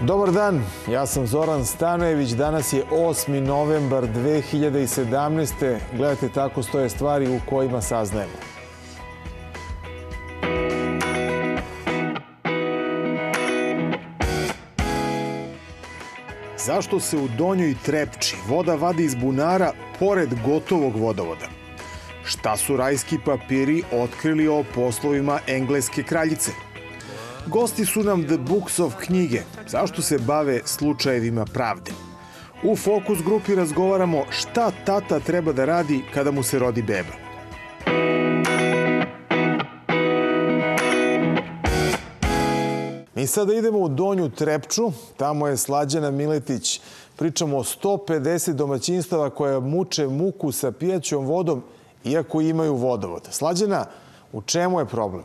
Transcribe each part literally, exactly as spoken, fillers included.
Dobar dan, ja sam Zoran Stanojević. Danas je osmi novembar dve hiljade sedamnaeste. Gledajte, tako stoje stvari u kojima saznajemo. Zašto se u Donjoj Trepči voda vadi iz bunara pored gotovog vodovoda? Šta su rajski papiri otkrili o poslovima engleske kraljice? Gosti su nam The Books of knjige. Zašto se bave slučajevima pravde? U Fokus grupi razgovaramo šta tata treba da radi kada mu se rodi beba. Mi sada idemo u Donju Trepču. Tamo je Slađana Miletić. Pričamo o sto pedeset domaćinstava koja muče muku sa pijaćom vodom iako imaju vodovod. Slađana, u čemu je problem?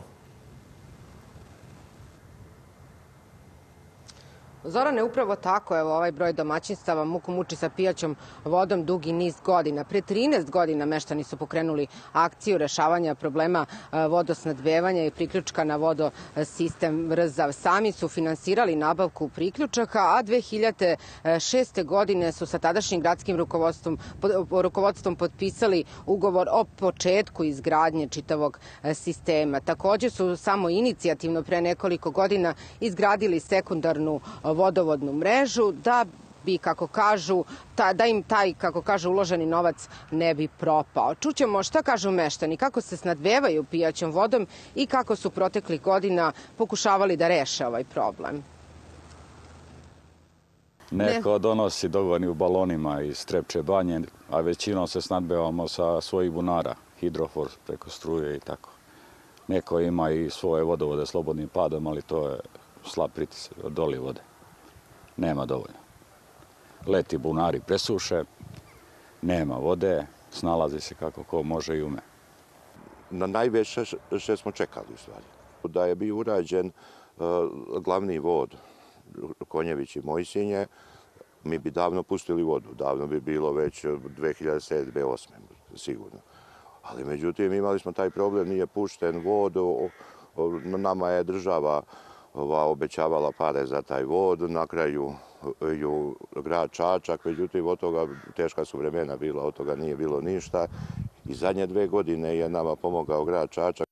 Zorane, upravo tako. Evo, ovaj broj domaćinstava muku muči sa pijaćom vodom dugi niz godina. Pre trinaest godina meštani su pokrenuli akciju rešavanja problema vodosnadbevanja i priključka na vodosistem Rzav. Sami su finansirali nabavku priključaka, a dve hiljade šeste. godine su sa tadašnjim gradskim rukovodstvom, rukovodstvom potpisali ugovor o početku izgradnje čitavog sistema. Takođe su samo inicijativno pre nekoliko godina izgradili sekundarnu vodovodnu mrežu da bi, kako kažu, ta, da im taj, kako kažu, uloženi novac ne bi propao. Čućemo šta kažu meštani, kako se snadbevaju pijaćom vodom i kako su proteklih godina pokušavali da reše ovaj problem. Neko donosi dovoljni u balonima iz Trepče banje, a većinom se snadbevamo sa svojih bunara, hidrofor preko struje i tako. Neko ima i svoje vodovode slobodnim padom, ali to je slab pritisak od doli vode. Nema dovoljno. Leti bunari presuše, nema vode, snalazi se kako ko može i ume. Na najveće što smo čekali u stvari. Da je bio urađen uh, glavni vod Konjević i Mojsinje, mi bi davno pustili vodu. Davno bi bilo već dve hiljade sedme. dve hiljade osme. sigurno. Ali međutim imali smo taj problem, nije pušten vod, nama je država ova, obećavala pare za taj vod, na kraju ju grad Čačak, međutim od toga teška su vremena bila, od toga nije bilo ništa i zadnje dve godine je nama pomogao grad Čačak.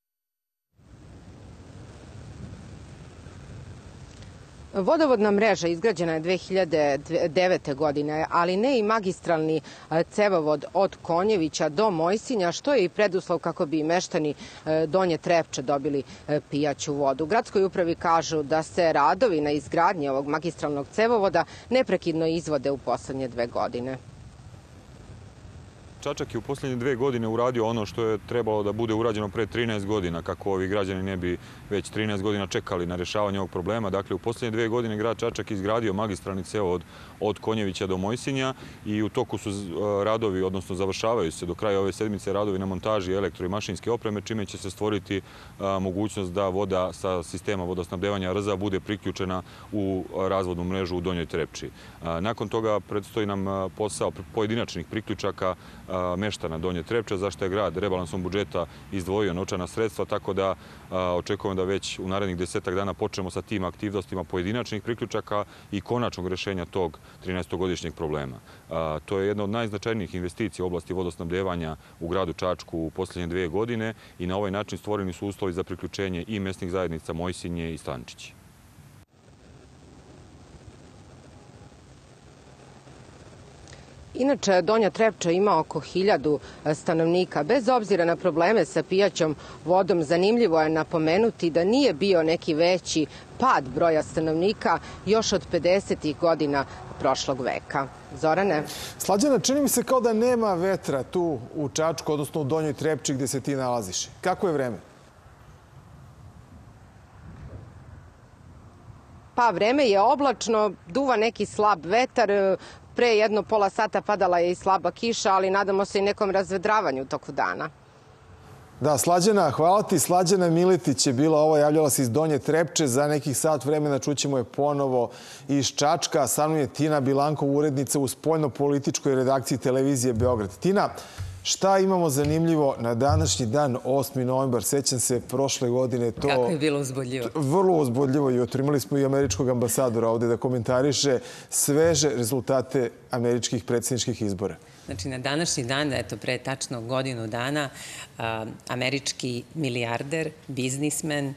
Vodovodna mreža izgrađena je dve hiljade devete. godine, ali ne i magistralni cevovod od Konjevića do Mojsinja, što je i preduslov kako bi meštani Donje Trepče dobili pijaću vodu. U gradskoj upravi kažu da se radovi na izgradnji ovog magistralnog cevovoda neprekidno izvode u poslednje dve godine. Čačak je u posljednje dve godine uradio ono što je trebalo da bude urađeno pre trinaest godina, kako ovi građani ne bi već trinaest godina čekali na rešavanje ovog problema. Dakle, u posljednje dve godine grad Čačak izgradio magistralni cevovod od Konjevića do Mojsinja i u toku su radovi, odnosno završavaju se do kraja ove sedmice radovi na montaži elektro i mašinske opreme, čime će se stvoriti mogućnost da voda sa sistema vodosnabdevanja Rzav bude priključena u razvodnu mrežu u Donjoj Trepči. Nakon toga predstoji nam posao pojedinačnih priključaka meštana Donje Trepče, zašto je grad rebalansom budžeta izdvojio novčana sredstva, tako da očekujemo da već u narednih desetak dana počnemo sa tim aktivnostima pojedinačnih priključaka i konačnog rešenja tog trinaestogodišnjeg problema. To je jedna od najznačajnijih investicija u oblasti vodosnabdevanja u gradu Čačku u posljednje dve godine i na ovaj način stvoreni su uslovi za priključenje i mesnih zajednica Mojsinje i Stančići. Inače, Donja Trepča ima oko hiljadu stanovnika. Bez obzira na probleme sa pijaćom vodom, zanimljivo je napomenuti da nije bio neki veći pad broja stanovnika još od pedesetih godina prošlog veka. Zorane? Slađana, čini mi se kao da nema vetra tu u Čačku, odnosno u Donjoj Trepči gde se ti nalaziš. Kako je vreme? Pa, vreme je oblačno, duva neki slab vetar. Pre jedno pola sata padala je i slaba kiša, ali nadamo se i nekom razvedravanju u toku dana. Da, Slađana, hvala ti. Slađana Miletić je bila ovo, javljala se iz Donje Trepče. Za nekih sat vremena čućemo je ponovo iz Čačka. Sa mnom je Tina Bilankov, urednica u spoljno-političkoj redakciji televizije Beograd. Tina, Šta imamo zanimljivo na današnji dan, osmi novembar? Sećam se prošle godine to... Kako je bilo uzbudljivo? Vrlo uzbudljivo. Jutro imali smo i američkog ambasadora ovde da komentariše sveže rezultate američkih predsjedničkih izbora. Znači, na današnji dan, eto, pre tačno godinu dana, američki milijarder, biznismen,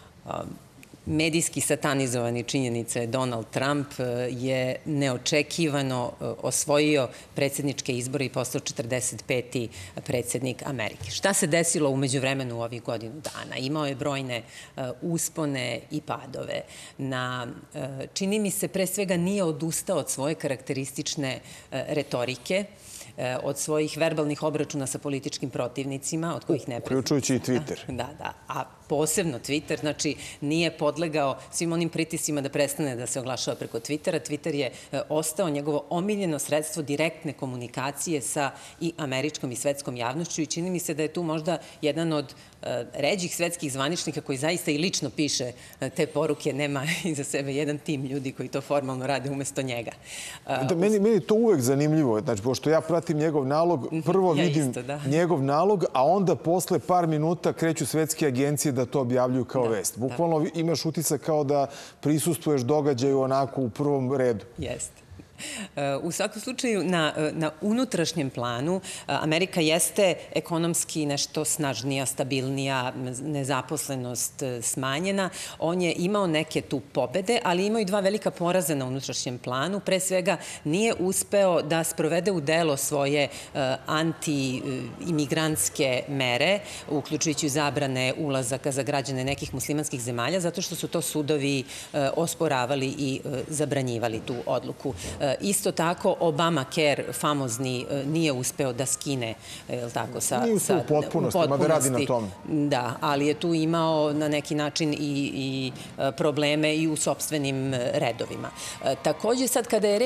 medijski satanizovani činjenice Donald Trump je neočekivano osvojio predsjedničke izbore i postao četrdeset peti predsjednik Amerike. Šta se desilo u međuvremenu u ovih godinu dana? Imao je brojne uspone i padove. Na, čini mi se, pre svega nije odustao od svoje karakteristične retorike, od svojih verbalnih obračuna sa političkim protivnicima, od kojih ne... Uključujući i Twitter. Da, da. A posebno Twitter, znači nije podlegao svim onim pritiscima da prestane da se oglašava preko Twittera. Twitter je ostao njegovo omiljeno sredstvo direktne komunikacije sa i američkom i svetskom javnošću i čini mi se da je tu možda jedan od ređih svetskih zvaničnika koji zaista i lično piše te poruke, nema iza sebe jedan tim ljudi koji to formalno rade umesto njega. Meni je to uvek zanimljivo, znači, pošto ja pratim njegov nalog, prvo vidim njegov nalog, a onda posle par minuta kreću svetske agencije da to objavljuju kao vest. Bukvalno imaš utisak kao da prisustuješ događaju onako u prvom redu. Jeste. U svakom slučaju, na, na unutrašnjem planu Amerika jeste ekonomski nešto snažnija, stabilnija, nezaposlenost smanjena. On je imao neke tu pobede, ali imao i dva velika poraza na unutrašnjem planu. Pre svega, nije uspeo da sprovede u delo svoje anti-imigrantske mere, uključujući zabrane ulazaka za građane nekih muslimanskih zemalja, zato što su to sudovi osporavali i zabranjivali tu odluku. Isto tako, Obamacare, famozni, nije uspeo da skine, je li tako, sa... Nije uspeo u potpunosti, mada radi na tome. Da, ali je tu imao na neki način i probleme i u sopstvenim redovima. Također, sad,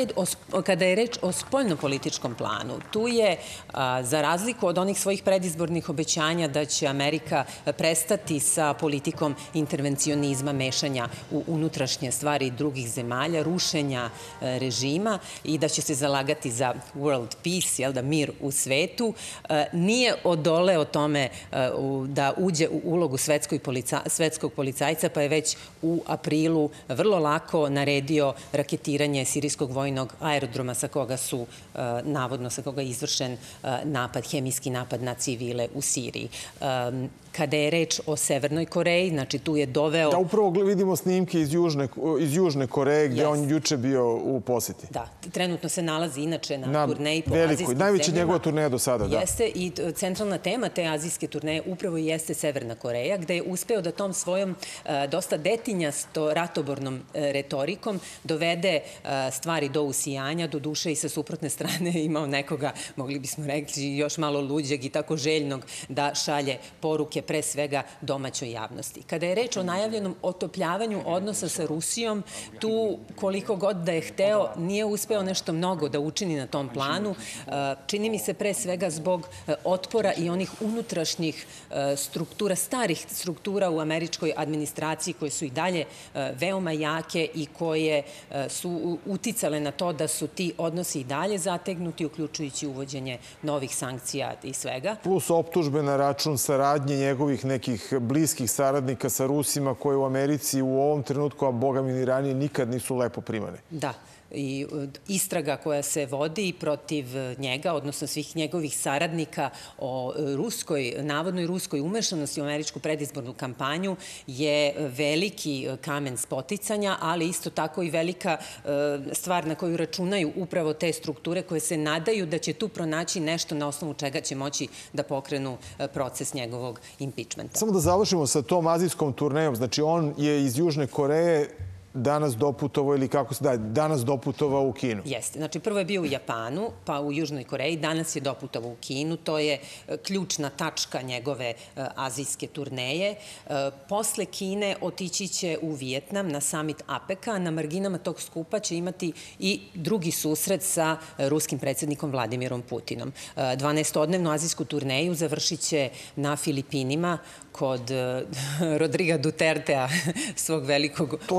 kada je reč o spoljnopolitičkom planu, tu je, za razliku od onih svojih predizbornih obećanja da će Amerika prestati sa politikom intervencionizma, mešanja u unutrašnje stvari drugih zemalja, rušenja režima, i da će se zalagati za world peace, jel da, mir u svetu, nije odoleo tome da uđe u ulogu svetskog policajca, pa je već u aprilu vrlo lako naredio raketiranje sirijskog vojnog aerodroma sa koga su, navodno sa koga je izvršen napad, hemijski napad na civile u Siriji. Kada je reč o Severnoj Koreji, znači tu je doveo... Da, upravo vidimo snimke iz Južne Koreje gdje on juče bio u posjeti. Da, trenutno se nalazi inače na turneji po azijskim zemljama. Najveća njegova turneja do sada, da. Jeste i centralna tema te azijske turneje upravo jeste Severna Koreja, gde je uspeo da tom svojom dosta detinjasto ratobornom retorikom dovede stvari do usijanja, do duše i sa suprotne strane imao nekoga, mogli bismo reći, još malo luđeg i tako željnog da šalje poruke pre svega domaćoj javnosti. Kada je reč o najavljenom otopljavanju odnosa sa Rusijom, tu koliko god da je hteo, nije uspeo nešto mnogo da učini na tom planu. Čini mi se pre svega zbog otpora i onih unutrašnjih struktura, starih struktura u američkoj administraciji koje su i dalje veoma jake i koje su uticale na to da su ti odnosi i dalje zategnuti, uključujući uvođenje novih sankcija i svega. Plus optužbe na račun saradnje njegovih nekih bliskih saradnika sa Rusima koje u Americi u ovom trenutku, a boga mi ni ranije, nikad nisu lepo primane. Da. I istraga koja se vodi protiv njega, odnosno svih njegovih saradnika o ruskoj, navodnoj ruskoj umešanosti u američku predizbornu kampanju je veliki kamen spoticanja, ali isto tako i velika stvar na koju računaju upravo te strukture koje se nadaju da će tu pronaći nešto na osnovu čega će moći da pokrenu proces njegovog impičmenta. Samo da završimo sa tom azijskom turnejom. Znači, on je iz Južne Koreje danas doputovao ili kako se daje, danas doputovao u Kinu. Jeste. Znači, prvo je bio u Japanu, pa u Južnoj Koreji, danas je doputovao u Kinu. To je ključna tačka njegove azijske turneje. Posle Kine otići će u Vijetnam na summit APEC-a. Na marginama tog skupa će imati i drugi susret sa ruskim predsjednikom Vladimirom Putinom. dvanaestodnevnu azijsku turneju završit će na Filipinima kod Rodriga Dutertea, svog velikog obožavatelja.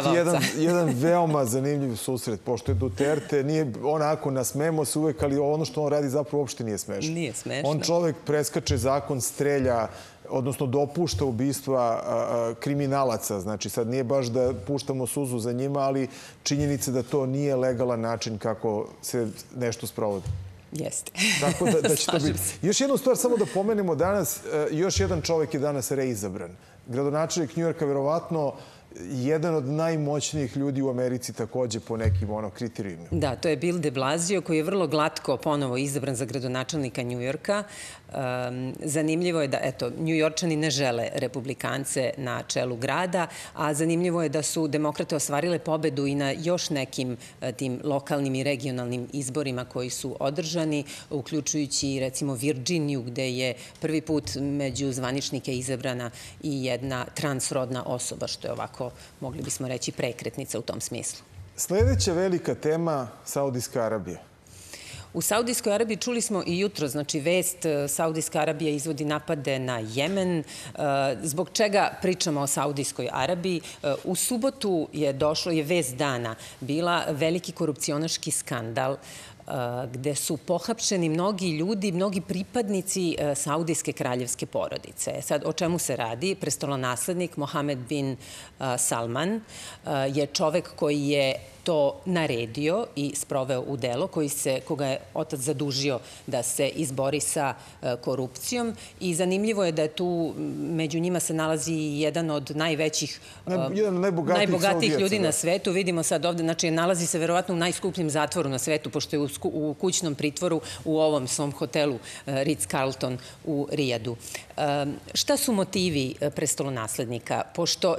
biti jedan, jedan veoma zanimljiv susret, pošto je Duterte, nije onako, nasmemo se uvek, ali ono što on radi zapravo uopšte nije smešno. Nije smešno. On čovek preskače zakon, strelja, odnosno dopušta ubistva kriminalaca. Znači, sad nije baš da puštamo suzu za njima, ali činjenica da to nije legalan način kako se nešto sprovodi. Jeste. Tako da, da će to biti. Još jednu stvar samo da pomenemo danas, još jedan čovek je danas reizabran. Gradonačelnik Njujorka, verovatno jedan od najmoćnijih ljudi u Americi takođe po nekim ono kriterijima. Da, to je Bill de Blasio koji je vrlo glatko ponovo izabran za gradonačelnika Njujorka. Zanimljivo je da, eto, Njujorčani ne žele republikance na čelu grada, a zanimljivo je da su demokrate ostvarile pobedu i na još nekim tim lokalnim i regionalnim izborima koji su održani, uključujući recimo Virginiju, gde je prvi put među zvaničnike izabrana i jedna transrodna osoba, što je ovako, mogli bismo reći, prekretnica u tom smislu. Sledeća velika tema, Saudijska Arabija. U Saudijskoj Arabiji čuli smo i jutro, znači vest, Saudijska Arabija izvodi napade na Jemen. Zbog čega pričamo o Saudijskoj Arabiji? U subotu je došlo, je vest dana, bila veliki korupcionaški skandal gde su pohapšeni mnogi ljudi, mnogi pripadnici saudijske kraljevske porodice. Sad, o čemu se radi? Prestolonaslednik Mohamed bin Salman je čovek koji je to naredio i sproveo u delo, koji se, koga je otac zadužio da se izbori sa korupcijom. I zanimljivo je da je tu, među njima se nalazi jedan od najvećih, najbogatijih ljudi na svetu. Vidimo sad ovde, znači nalazi se verovatno u najskupljem zatvoru na svetu, pošto je u kućnom pritvoru u ovom svom hotelu Ritz-Carlton u Rijadu. Šta su motivi prestolonaslednika? Pošto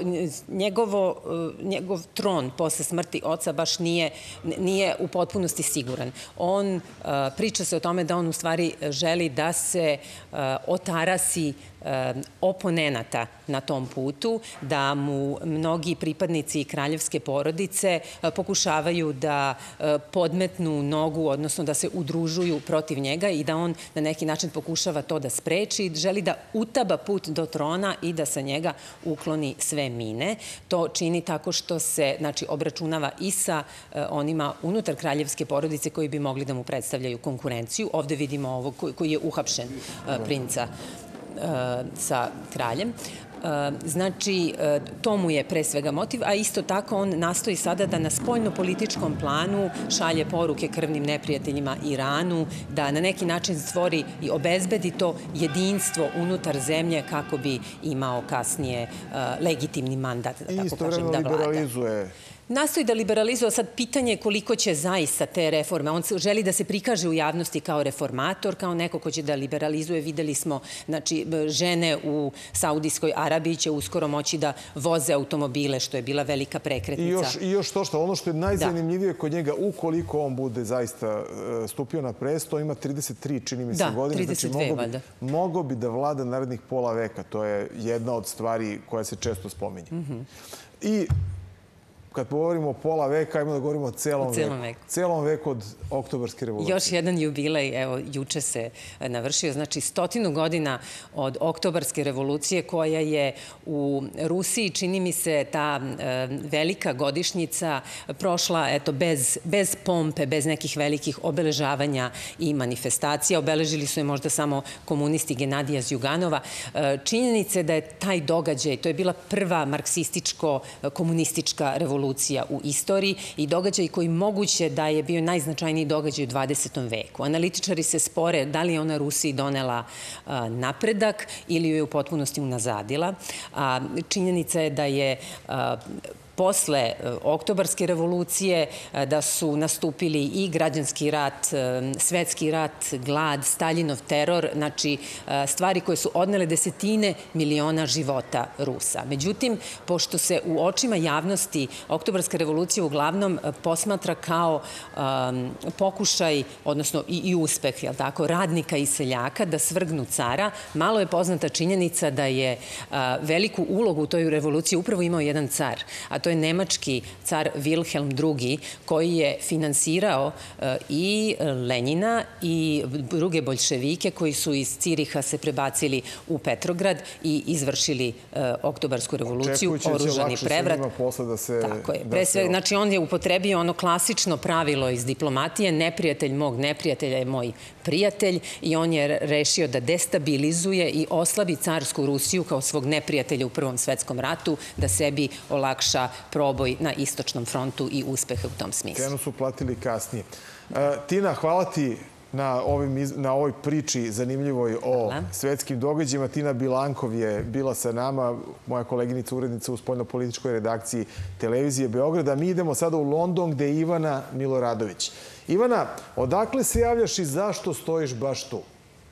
njegov tron posle smrti oca baš nije, nije u potpunosti siguran. On, priča se o tome da on u stvari želi da se otarasi oponenata na tom putu, da mu mnogi pripadnici kraljevske porodice pokušavaju da podmetnu nogu, odnosno da se udružuju protiv njega i da on na neki način pokušava to da spreči. Želi da utaba put do trona i da sa njega ukloni sve mine. To čini tako što se, znači, obračunava i sa onima unutar kraljevske porodice koji bi mogli da mu predstavljaju konkurenciju. Ovde vidimo ovo koji je uhapšen princa sa kraljem. Znači, to mu je pre svega motiv, a isto tako on nastoji sada da na spoljno-političkom planu šalje poruke krvnim neprijateljima Iranu, da na neki način stvori i obezbedi to jedinstvo unutar zemlje kako bi imao kasnije legitimni mandat, da tako kažem, da vlada. I istovremeno liberalizuje. Nastoji da liberalizuje, sad pitanje koliko će zaista te reforme. On želi da se prikaže u javnosti kao reformator, kao neko ko će da liberalizuje. Videli smo, znači, žene u Saudijskoj Arabiji će uskoro moći da voze automobile, što je bila velika prekretnica. I još to što, ono što je najzanimljivije kod njega, ukoliko on bude zaista stupio na presto, ima trideset tri, čini mi se, godine. Da, trideset dve, valjda. Mogo bi da vlada narednih pola veka. To je jedna od stvari koja se često spominje. I kad govorimo o pola veka, ajmo da govorimo o celom veku. Celom veku od Oktobarske revolucije. Još jedan jubilej, evo, juče se navršio, znači stotinu godina od Oktobarske revolucije koja je u Rusiji, čini mi se, ta velika godišnjica prošla, eto, bez pompe, bez nekih velikih obeležavanja i manifestacija. Obeležili su je možda samo komunisti Genadija Zjuganova. Činjenice da je taj događaj, to je bila prva marksističko-komunistička revolucija u istoriji i događaj koji moguće da je bio najznačajniji događaj u dvadesetom veku. Analitičari se spore da li je ona Rusiji donela napredak ili ju je u potpunosti unazadila. Činjenica je da je posle Oktobarske revolucije da su nastupili i građanski rat, svetski rat, glad, Staljinov teror, znači stvari koje su odnele desetine miliona života Rusa. Međutim, pošto se u očima javnosti Oktobarska revolucija uglavnom posmatra kao pokušaj, odnosno i uspeh, jel tako, radnika i seljaka da svrgnu cara, malo je poznata činjenica da je veliku ulogu u toj revoluciji upravo imao jedan car, a to je nemački car Wilhelm drugi, koji je finansirao i Lenjina i druge boljševike koji su iz Ciriha se prebacili u Petrograd i izvršili oktobarsku revoluciju, oružani prevrat. Tako je. Pre svega, znači on je upotrebio ono klasično pravilo iz diplomatije, neprijatelj mog neprijatelja je moj prijatelj, i on je rešio da destabilizuje i oslabi carsku Rusiju kao svog neprijatelja u Prvom svetskom ratu, da sebi olakša proboj na istočnom frontu i uspehe u tom smislu. Cenu su platili kasnije. Tina, hvala ti na ovoj priči zanimljivoj o svetskim događajima. Tina Bilankov je bila sa nama, moja koleginica, urednica u spoljnopolitičkoj redakciji televizije Beograda. Mi idemo sada u London, gde je Ivana Miloradović. Ivana, odakle se javljaš i zašto stojiš baš tu?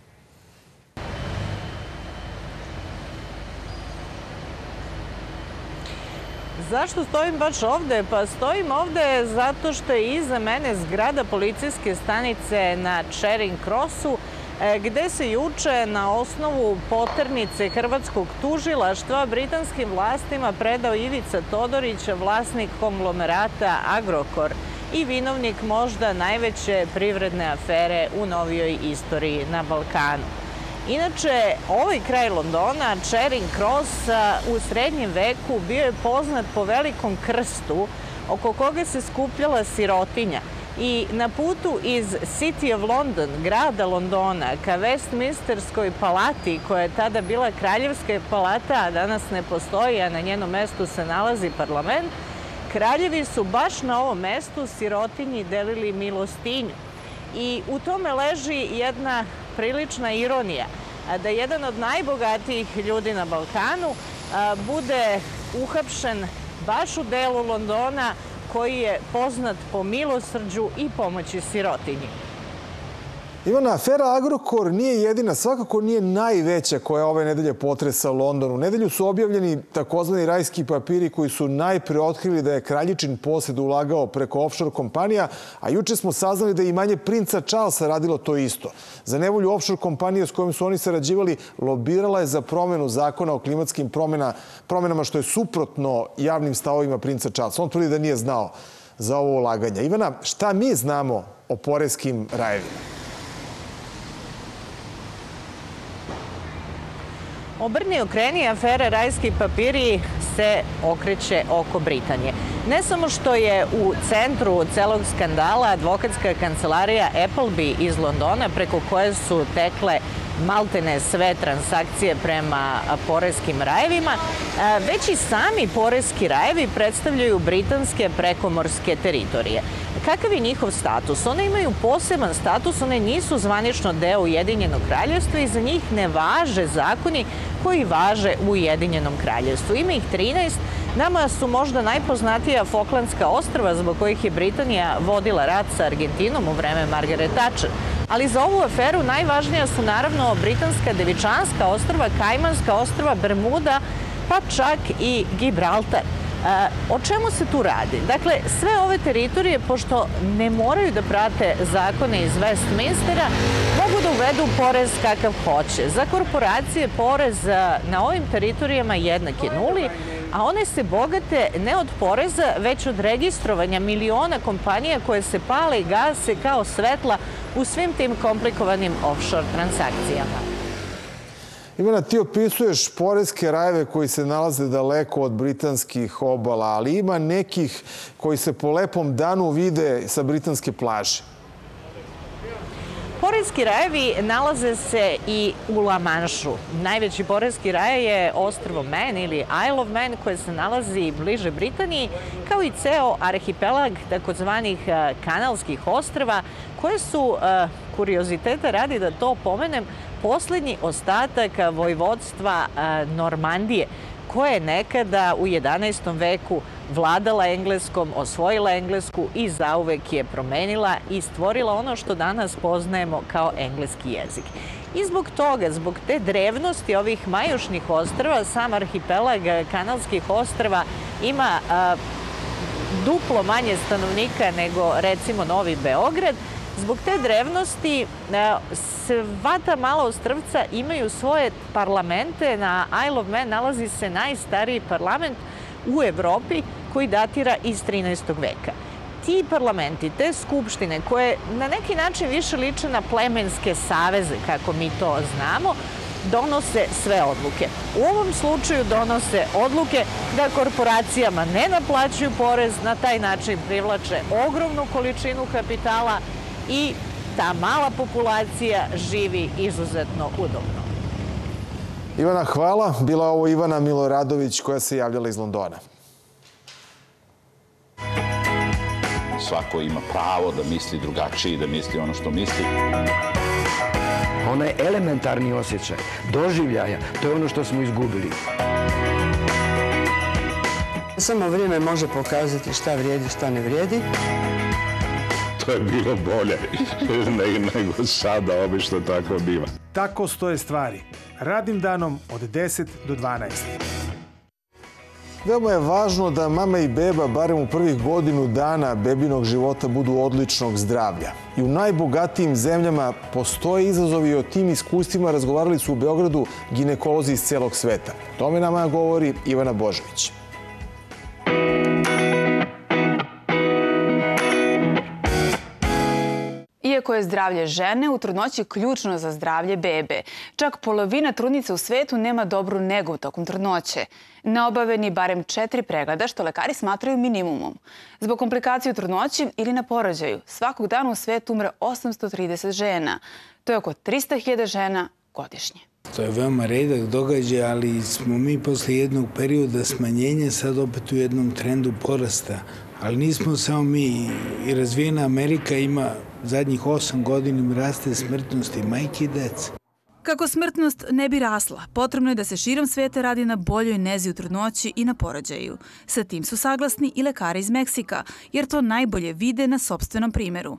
Zašto stojim baš ovde? Pa stojim ovde zato što je iza mene zgrada policijske stanice na Charing Crossu, gde se juče na osnovu poternice hrvatskog tužilaštva britanskim vlastima predao Ivica Todorić, vlasnik konglomerata Agrokor i vinovnik možda najveće privredne afere u novijoj istoriji na Balkanu. Inače, ovaj kraj Londona, Charing Cross, u srednjem veku bio je poznat po velikom krstu oko koga se skupljala sirotinja. I na putu iz City of London, grada Londona, ka Westminsterskoj palati, koja je tada bila kraljevska palata, a danas ne postoji, a na njenom mestu se nalazi parlament, kraljevi su baš na ovom mestu sirotinji delili milostinju. I u tome leži jedna prilična ironija, da jedan od najbogatijih ljudi na Balkanu bude uhapšen baš u delu Londona koji je poznat po milosrđu i pomoći sirotinji. Ivana, afera Agrokor nije jedina, svakako nije najveća koja ove nedelje potresa London. U nedelju su objavljeni takozvani rajski papiri koji su najpre otkrili da je kraljičin posed ulagao preko offshore kompanija, a juče smo saznali da je imanje princa Charlesa radilo to isto. Za nevolju offshore kompanije s kojim su oni sarađivali lobirala je za promenu zakona o klimatskim promenama, što je suprotno javnim stavovima princa Charlesa. On tvrdi da nije znao za ovo ulaganje. Ivana, šta mi znamo o poreskim rajevima? Obrni okreni, afera rajski papiri se okreće oko Britanije. Ne samo što je u centru celog skandala advokatska kancelarija Appleby iz Londona, preko koje su tekle maltene sve transakcije prema poreskim rajevima, već i sami poreski rajevi predstavljaju britanske prekomorske teritorije. Kakav je njihov status? One imaju poseban status, one nisu zvanično deo Ujedinjenog kraljevstva i za njih ne važe zakoni koji važe u Ujedinjenom kraljevstvu. Ima ih trinaest, nama su možda najpoznatija Falklandska ostrva zbog kojih je Britanija vodila rat sa Argentinom u vreme Margaret Thatcher. Ali za ovu aferu najvažnija su naravno Britanska Devičanska ostrva, Kajmanska ostrva, Bermuda, pa čak i Gibraltar. O čemu se tu radi? Dakle, sve ove teritorije, pošto ne moraju da prate zakone iz Westminstera, mogu da uvedu porez kakav hoće. Za korporacije porez na ovim teritorijama jednak je nuli, a one se bogate ne od poreza, već od registrovanja miliona kompanija koje se pale i gase kao svetla u svim tim komplikovanim offshore transakcijama. Ivana, ti opisuješ poreske rajeve koji se nalaze daleko od britanskih obala, ali ima nekih koji se po lepom danu vide sa britanske plaže. Poreski rajevi nalaze se i u La Manšu. Najveći poreski raj je ostrvo Man ili Isle of Man koje se nalazi bliže Britaniji, kao i ceo arhipelag takozvanih kanalskih ostrva koje su, kurioziteta radi da to pomenem, poslednji ostatak vojvodstva Normandije, koja je nekada u jedanaestom veku vladala Engleskom, osvojila Englesku i zauvek je promenila i stvorila ono što danas poznajemo kao engleski jezik. I zbog toga, zbog te drevnosti ovih majušnih ostrva, sam arhipelag kanalskih ostrva ima duplo manje stanovnika nego recimo Novi Beograd. Zbog te drevnosti sva ta mala ostrvca imaju svoje parlamente. Na Isle of Man nalazi se najstariji parlament u Evropi koji datira iz trinaestog veka. Ti parlamenti, te skupštine koje na neki način više liče na plemenske saveze, kako mi to znamo, donose sve odluke. U ovom slučaju donose odluke da korporacijama ne naplaćuju porez, na taj način privlače ogromnu količinu kapitala i ta mala populacija živi izuzetno udobno. Ivana, hvala. Bila je ovo Ivana Miloradović koja se javljala iz Londona. Svako ima pravo da misli drugačije i da misli ono što misli. Onaj elementarni osjećaj doživljaja, to je ono što smo izgubili. Samo vrijeme može pokazati šta vrijedi, šta ne vrijedi. To je bilo bolje nego sada, obično tako biva. Tako stoje stvari. Radnim danom od deset do dvanaest. Veoma je važno da mama i beba barem u prvih godinu dana bebinog života budu odličnog zdravlja. I u najbogatijim zemljama postoje izazovi i o tim iskustvima razgovarali su u Beogradu ginekolozi iz celog sveta. O tome nama govori Ivana Božović. Iako je zdravlje žene u trudnoći ključno za zdravlje bebe, čak polovina trudnica u svetu nema dobru negu tokom trudnoće. Ne obave ni barem četiri pregleda, što lekari smatraju minimumom. Zbog komplikacije u trudnoći ili na porođaju, svakog dana u svetu umre osamsto trideset žena. To je oko trista hiljada žena godišnje. To je veoma redak događaj, ali smo mi posle jednog perioda smanjenja sad opet u jednom trendu porasta. Ali nismo samo mi. I razvijena Amerika ima zadnjih osam godina raste smrtnosti majke i dece. Kako smrtnost ne bi rasla, potrebno je da se širom sveta radi na boljoj nezi u trudnoći i na porođaju. Sa tim su saglasni i lekari iz Meksika, jer to najbolje vide na sopstvenom primjeru.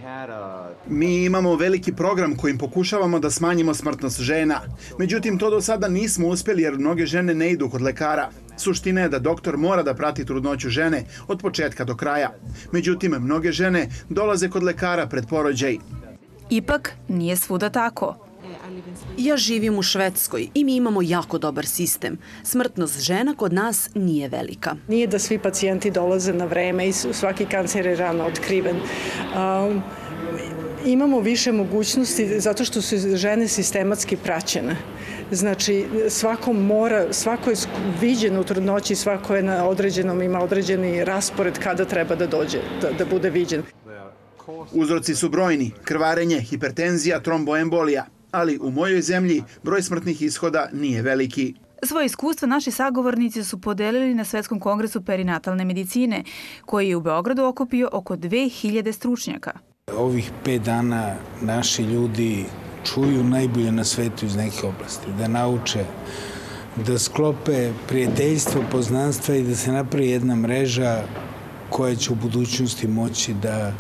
Mi imamo veliki program kojim pokušavamo da smanjimo smrtnost žena. Međutim, to do sada nismo uspjeli jer mnoge žene ne idu kod lekara. Suština je da doktor mora da prati trudnoću žene od početka do kraja. Međutim, mnoge žene dolaze kod lekara pred porođaj. Ipak, nije svuda tako. Ja živim u Švedskoj i mi imamo jako dobar sistem. Smrtnost žena kod nas nije velika. Nije da svi pacijenti dolaze na vreme i svaki kancer je rano otkriven. Um, imamo više mogućnosti zato što su žene sistematski praćene. Znači, svako mora, svako je viđen u trudnoći, svako je na određenom, ima određeni raspored kada treba da dođe, da, da bude viđen. Uzroci su brojni, krvarenje, hipertenzija, tromboembolija. Ali u mojoj zemlji broj smrtnih ishoda nije veliki. Svoje iskustva naši sagovornici su podelili na Svetskom kongresu perinatalne medicine, koji je u Beogradu okupio oko dve hiljade stručnjaka. Ovih pet dana naši ljudi čuju najbolje na svetu iz neke oblasti, da nauče, da sklope prijateljstvo, poznanstva i da se napravi jedna mreža koja će u budućnosti moći da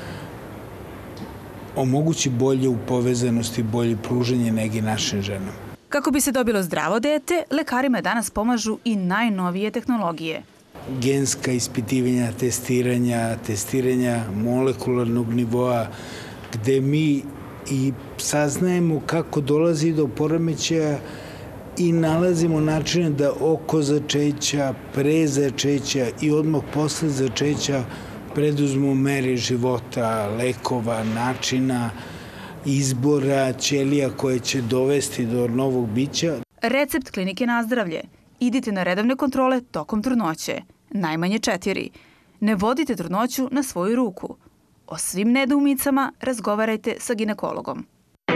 omogući bolje u povezanosti, bolje pruženje nege našim ženama. Kako bi se dobilo zdravo dete, lekarima danas pomažu i najnovije tehnologije. Genska ispitivanja, testiranja, testiranja molekularnog nivoa, gde mi i saznajemo kako dolazi do poremećaja i nalazimo načine da oko začeća, pre začeća i odmah posle začeća preduzmu mere života, lekova, načina, izbora ćelija koje će dovesti do novog bića. Recept klinike Nazdravlje. Idite na redovne kontrole tokom trudnoće. Najmanje četiri. Ne vodite trudnoću na svoju ruku. O svim nedoumicama razgovarajte sa ginekologom.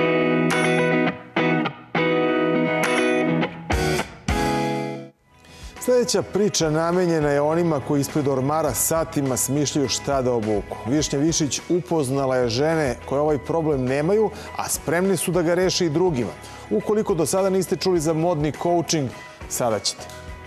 Sljedeća priča namenjena je onima koji ispred ormara satima smišljaju šta da obuku. Višnja Višić upoznala je žene koje ovaj problem nemaju, a spremni su da ga reše i drugima. Ukoliko do sada niste čuli za modni coaching, sada ćete.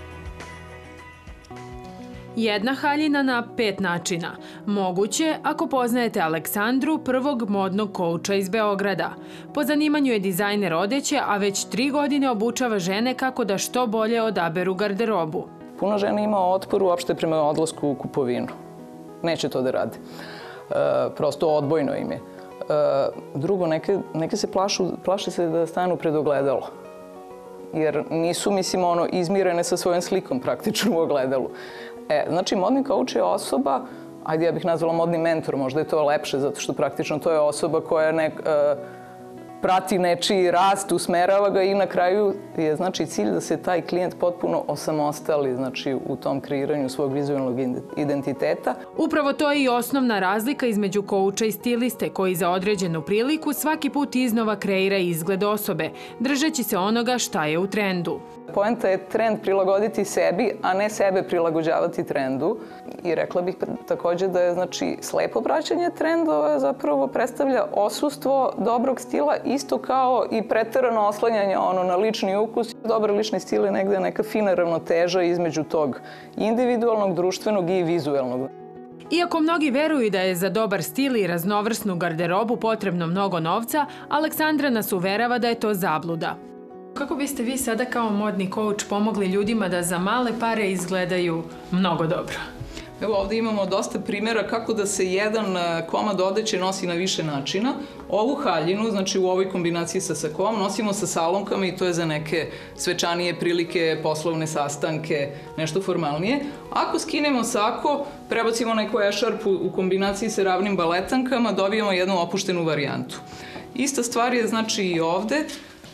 Jedna haljina na pet načina. Moguće ako poznajete Aleksandru, prvog modnog kouča iz Beograda. Po zanimanju je dizajner odeće, a već tri godine obučava žene kako da što bolje odaberu garderobu. Puno žena ima otpor uopšte prema odlasku u kupovinu. Neće to da rade. E, prosto odbojno im je. E, drugo, neke, neke se plašu, plaše se da stanu pred ogledalo. Jer nisu, mislim, ono, izmirene sa svojom slikom praktično u ogledalu. E, znači, modni coach je osoba, ajde ja bih nazvala modni mentor, možda je to lepše, zato što praktično to je osoba koja nek, uh, prati nečiji rast, usmerava ga i na kraju je znači cilj da se taj klijent potpuno osamostali, znači u tom kreiranju svog vizualnog identiteta. Upravo to je i osnovna razlika između kouča i stiliste koji za određenu priliku svaki put iznova kreira izgled osobe, držeći se onoga šta je u trendu. Poenta je trend prilagoditi sebi, a ne sebe prilagođavati trendu. I rekla bih takođe da je znači slepo praćenje trendova zapravo predstavlja odsustvo dobrog stila, isto kao i preterano oslanjanje ono na lični ukus. Dobar lični stil je negde neka fina ravnoteža između tog individualnog, društvenog i vizuelnog. Iako mnogi veruju da je za dobar stil i raznovrsnu garderobu potrebno mnogo novca, Aleksandra nas uverava da je to zabluda. Kako biste vi sada kao modni coach pomogli ljudima da za male pare izgledaju mnogo dobro? Evo ovde imamo dosta primjera kako da se jedan komad odeće nosi na više načina. Ovu haljinu, znači u ovoj kombinaciji sa sakom, nosimo sa salonkama i to je za neke svečanije prilike, poslovne sastanke, nešto formalnije. Ako skinemo sako, prebacimo neku ešarpu u kombinaciji sa ravnim baletankama, dobijemo jednu opuštenu varijantu. Ista stvar je znači i ovde.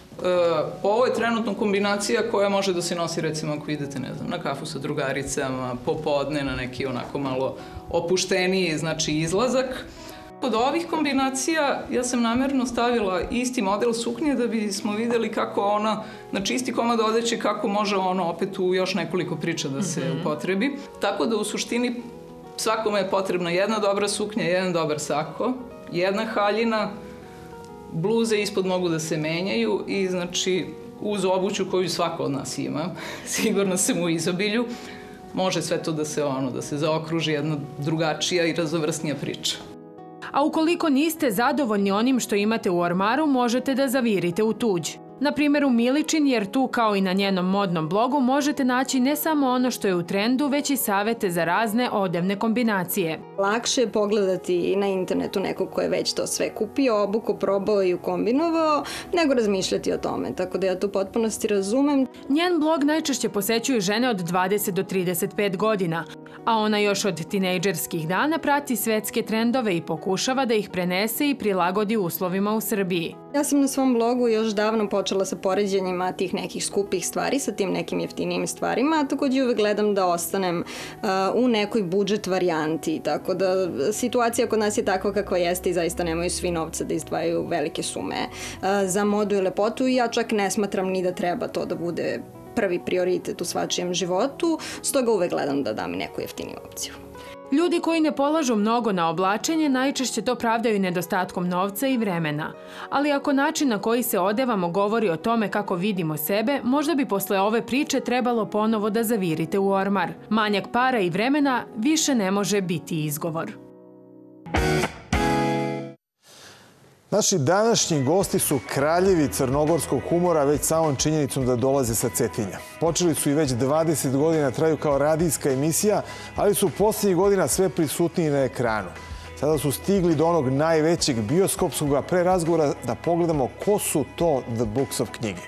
Ovo je trenutno kombinacija koja može da se nosi recimo ako idete, ne znam, na kafu sa drugaricama, popodne na neki onako malo opušteniji, znači izlazak. Od ovih kombinacija ja sam namerno stavila isti model suknje da bismo videli kako ona, znači isti komad odeće, kako može ono opet u još nekoliko priča da se upotrebi. Tako da u suštini svakome je potrebna jedna dobra suknja, jedan dobar sako, jedna haljina, bluze ispod mogu da se menjaju i znači uz obuću koju svako od nas ima, sigurno sam u izobilju, može sve to da se ono, da se zaokruži jedna drugačija i raznovrsnija priča. A ukoliko niste zadovoljni onim što imate u ormaru, možete da zavirite u tuđ. Na primjer u Miličin, jer tu kao i na njenom modnom blogu možete naći ne samo ono što je u trendu, već i savete za razne odevne kombinacije. Lakše je pogledati na internetu nekog ko je već to sve kupio, obuko, probao i ukombinovao, nego razmišljati o tome, tako da ja to u potpunosti razumem. Njen blog najčešće posećuju žene od dvadeset do trideset pet godina, a ona još od tinejdžerskih dana prati svetske trendove i pokušava da ih prenese i prilagodi uslovima u Srbiji. Ja sam na svom blogu još davno počela sa poređenjima tih nekih skupih stvari sa tim nekim jeftinijim stvarima, a takođe uvek gledam da ostanem uh, u nekoj budžet varijanti, tako da situacija kod nas je takva kakva jeste i zaista nemaju svi novca da izdvajaju velike sume uh, za modu i lepotu i ja čak ne smatram ni da treba to da bude prvi prioritet u svačijem životu, stoga uvek gledam da dam neku jeftiniju opciju. Ljudi koji ne polažu mnogo na oblačenje najčešće to pravdaju nedostatkom novca i vremena. Ali ako način na koji se odevamo govori o tome kako vidimo sebe, možda bi posle ove priče trebalo ponovo da zavirite u ormar. Manjak para i vremena više ne može biti izgovor. Naši današnji gosti su kraljevi crnogorskog humora već samom činjenicom da dolaze sa Cetinja. Počeli su i već dvadeset godina traju kao radijska emisija, ali su posljednjih godina sve prisutniji na ekranu. Sada su stigli do onog najvećeg bioskopskog, a pre razgovora da pogledamo ko su to The Books of knjige.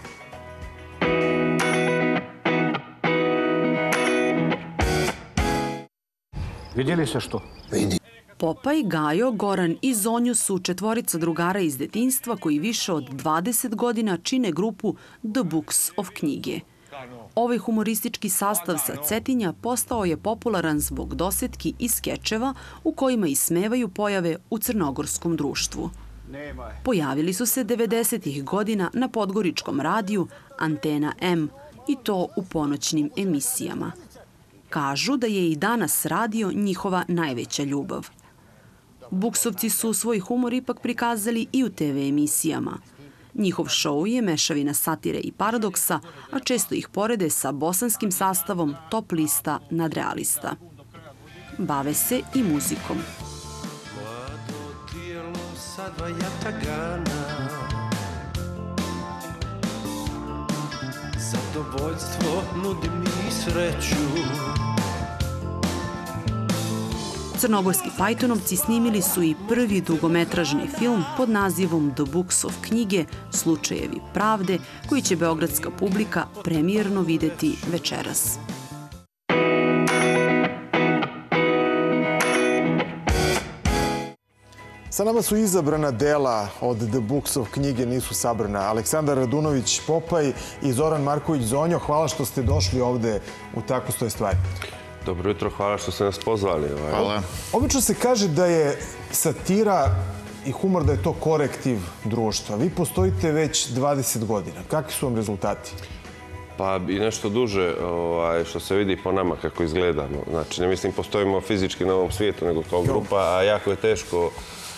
Vidjeli se što? Vidi. Popaj, Gajo, Goran i Zonju su četvorica drugara iz detinjstva koji više od dvadeset godina čine grupu The Books of knjige. Ovaj humoristički sastav sa Cetinja postao je popularan zbog dosetki i skečeva u kojima ismevaju pojave u crnogorskom društvu. Pojavili su se devedesetih godina na podgoričkom radiju Antena M i to u ponoćnim emisijama. Kažu da je i danas radio njihova najveća ljubav. Buksovci su svoj humor ipak prikazali i u te ve emisijama. Njihov šou je mešavina satire i paradoksa, a često ih porede sa bosanskim sastavom Top lista nadrealista. Bave se i muzikom. Zadovoljstvo nudi mi sreću. Crnogorski fajtonovci snimili su i prvi dugometražni film pod nazivom The Books of knjige Slučajevi pravde, koji će beogradska publika premijerno videti večeras. Sa nama su izabrana dela od The Books of knjige Nisu sabrana. Aleksandar Radunović Popaj i Zoran Marković Zonjo, hvala što ste došli ovde u Tako stoje stvari. Dobro jutro, hvala što ste nas pozvali. Hvala. Obično se kaže da je satira i humor da je to korektiv društva. Vi postojite već dvadeset godina. Kakvi su vam rezultati? Pa i nešto duže što se vidi po nama kako izgledamo. Znači, ne mislim postojimo fizički na ovom svijetu, nego kao grupa, a jako je teško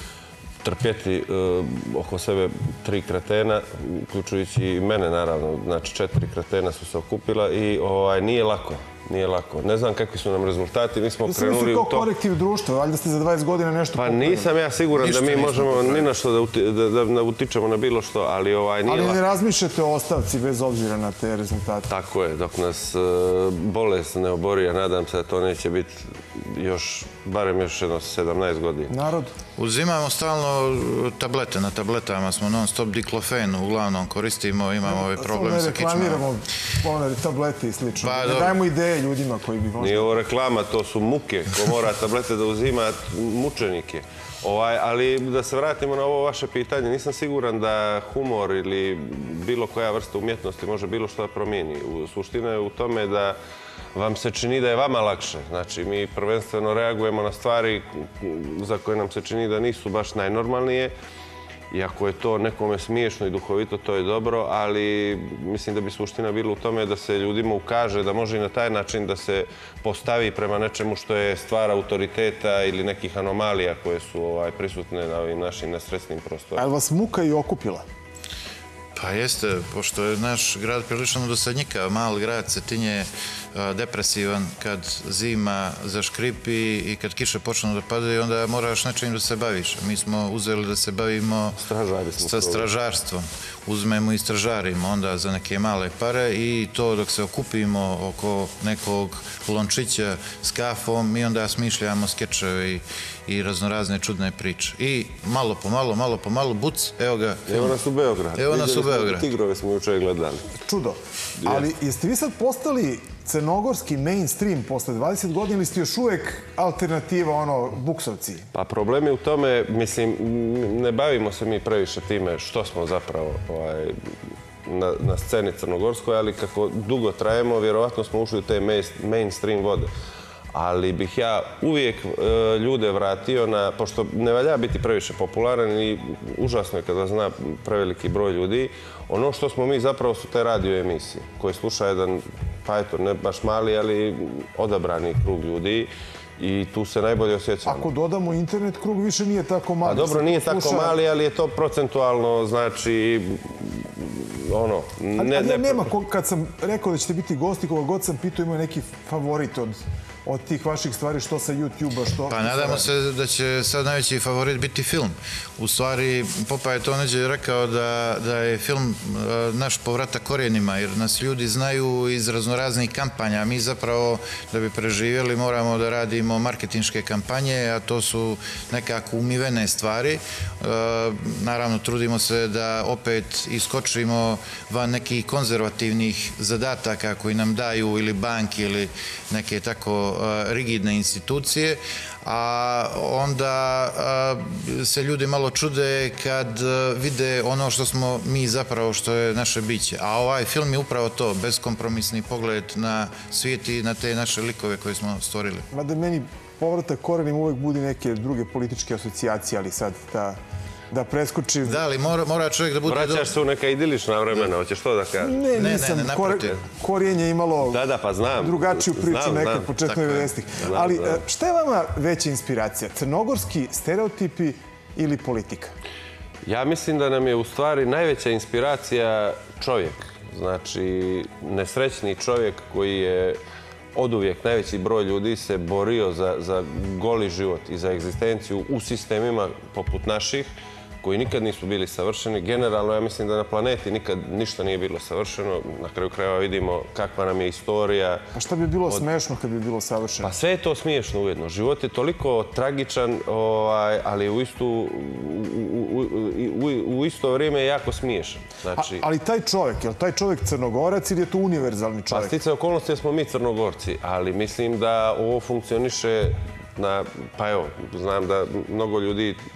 trpjeti oko sebe tri kretena, uključujući i mene, naravno. Znači, četiri kretena su se okupila i nije lako. Nije lako. Ne znam kakvi su nam rezultati. Mi smo krenuli u to... Mislim, kao korektiv društva, valjda ste za dvadeset godina nešto pokrenuli. Pa nisam ja siguran da mi možemo ni na što da utičemo na bilo što, ali nije lako. Ali ne razmišljate o ostavci bez obzira na te rezultate. Tako je. Dok nas bolest ne obori, a nadam se da to neće biti još, barem još jedno sedamnaest godina. Narod? Uzimamo stalno tablete. Na tabletama smo non stop diklofen, uglavnom koristimo, imamo ovaj problem sa kičmama. Ne reklamiramo one tablete i slično. Ne dajemo ideje ljudima koji bi možda... Nije ovo reklama, to su muke. Ko mora tablete da uzima, mučenik je. Ali da se vratimo na ovo vaše pitanje, nisam siguran da humor ili bilo koja vrsta umjetnosti može bilo što da promijeni. Suština je u tome da vam se čini da je vama lakše. Znači, mi prvenstveno reagujemo na stvari za koje nam se čini da nisu baš najnormalnije. I ako je to nekome smiješno i duhovito, to je dobro, ali mislim da bi suština bila u tome da se ljudima ukaže da može i na taj način da se postavi prema nečemu što je stvar autoriteta ili nekih anomalija koje su prisutne na ovim našim nesretnim prostorima. A je vas muka i okupila? Pa jeste, pošto je naš grad prilično dosadnjika, mal grad, Cetinje, depresivan, kad zima zaškripi i kad kiše počnu da padaju, onda moraš nečim da se baviš. Mi smo uzeli da se bavimo sa stražarstvom. Uzmemo i stražarimo onda za neke male pare i to dok se okupimo oko nekog lončića s kafom, mi onda smišljamo skečeve i raznorazne čudne priče. I malo po malo, malo po malo, buc, evo ga. Evo nas u Beograd. Evo nas u Beograd. Tigrove smo juče gledali. Čudo. Ali jeste vi sad postali crnogorski mainstream posle dvadeset godina ili ste još uvek alternativa, ono, buksovci? Pa problem je u tome, mislim, ne bavimo se mi previše time što smo zapravo na sceni crnogorskoj, ali kako dugo trajemo, vjerovatno smo ušli u te mainstream vode. Ali bih ja uvijek ljude vratio na, pošto ne valja biti previše popularan i užasno je kada zna preveliki broj ljudi, ono što smo mi zapravo su te radio emisije koje sluša jedan, pa eto, ne baš mali, ali odabrani krug ljudi i tu se najbolje osjećamo. Ako dodamo internet, krug više nije tako mali. A dobro, nije tako mali, ali je to procentualno, znači, ono... Ali nema, kad sam rekao da ćete biti gosti, koga god sam pitao, imao neki favorit od od tih vaših stvari, što sa YouTube-a, što... Pa nadamo se da će sad najveći favorit biti film. U stvari, Popaj je to neđe rekao da je film naš povratak korijenima, jer nas ljudi znaju iz raznoraznih kampanja. Mi zapravo, da bi preživjeli, moramo da radimo marketinške kampanje, a to su nekako umivene stvari. Naravno, trudimo se da opet iskočimo van nekih konzervativnih zadataka koji nam daju ili banki ili neke tako rigidne institucije, a onda se ljudi malo čude kad vide ono što smo mi zapravo, što je naše biće. A ovaj film je upravo to, beskompromisni pogled na svijet i na te naše likove koje smo stvorili. Mada meni povratak korenima uvek budi neke druge političke asocijacije, ali sad ta... da preskočim... Da, ali mora čovjek da bude... Vraćaš se u neka idilična vremena, hoćeš to da kažeš? Ne, nisam. Korijenje je imalo drugačiju priču nekad početno devedesetih. Ali šta je vama veća inspiracija? Crnogorski stereotipi ili politika? Ja mislim da nam je u stvari najveća inspiracija čovjek. Znači, nesrećni čovjek koji je oduvijek najveći broj ljudi se borio za goli život i za egzistenciju u sistemima poput naših, koji nikad nisu bili savršeni. Generalno, ja mislim da na planeti nikad ništa nije bilo savršeno. Na kraju krajeva vidimo kakva nam je istorija. Pa šta bi bilo smešno kad bi bilo savršeno? Pa sve je to smiješno ujedno. Život je toliko tragičan, ali u isto vrijeme je jako smiješan. Ali taj čovjek, je li taj čovjek Crnogorac ili je to univerzalni čovjek? Pa sticaje okolnosti smo mi Crnogorci, ali mislim da ovo funkcioniše na, pa evo, znam da mnogo ljudi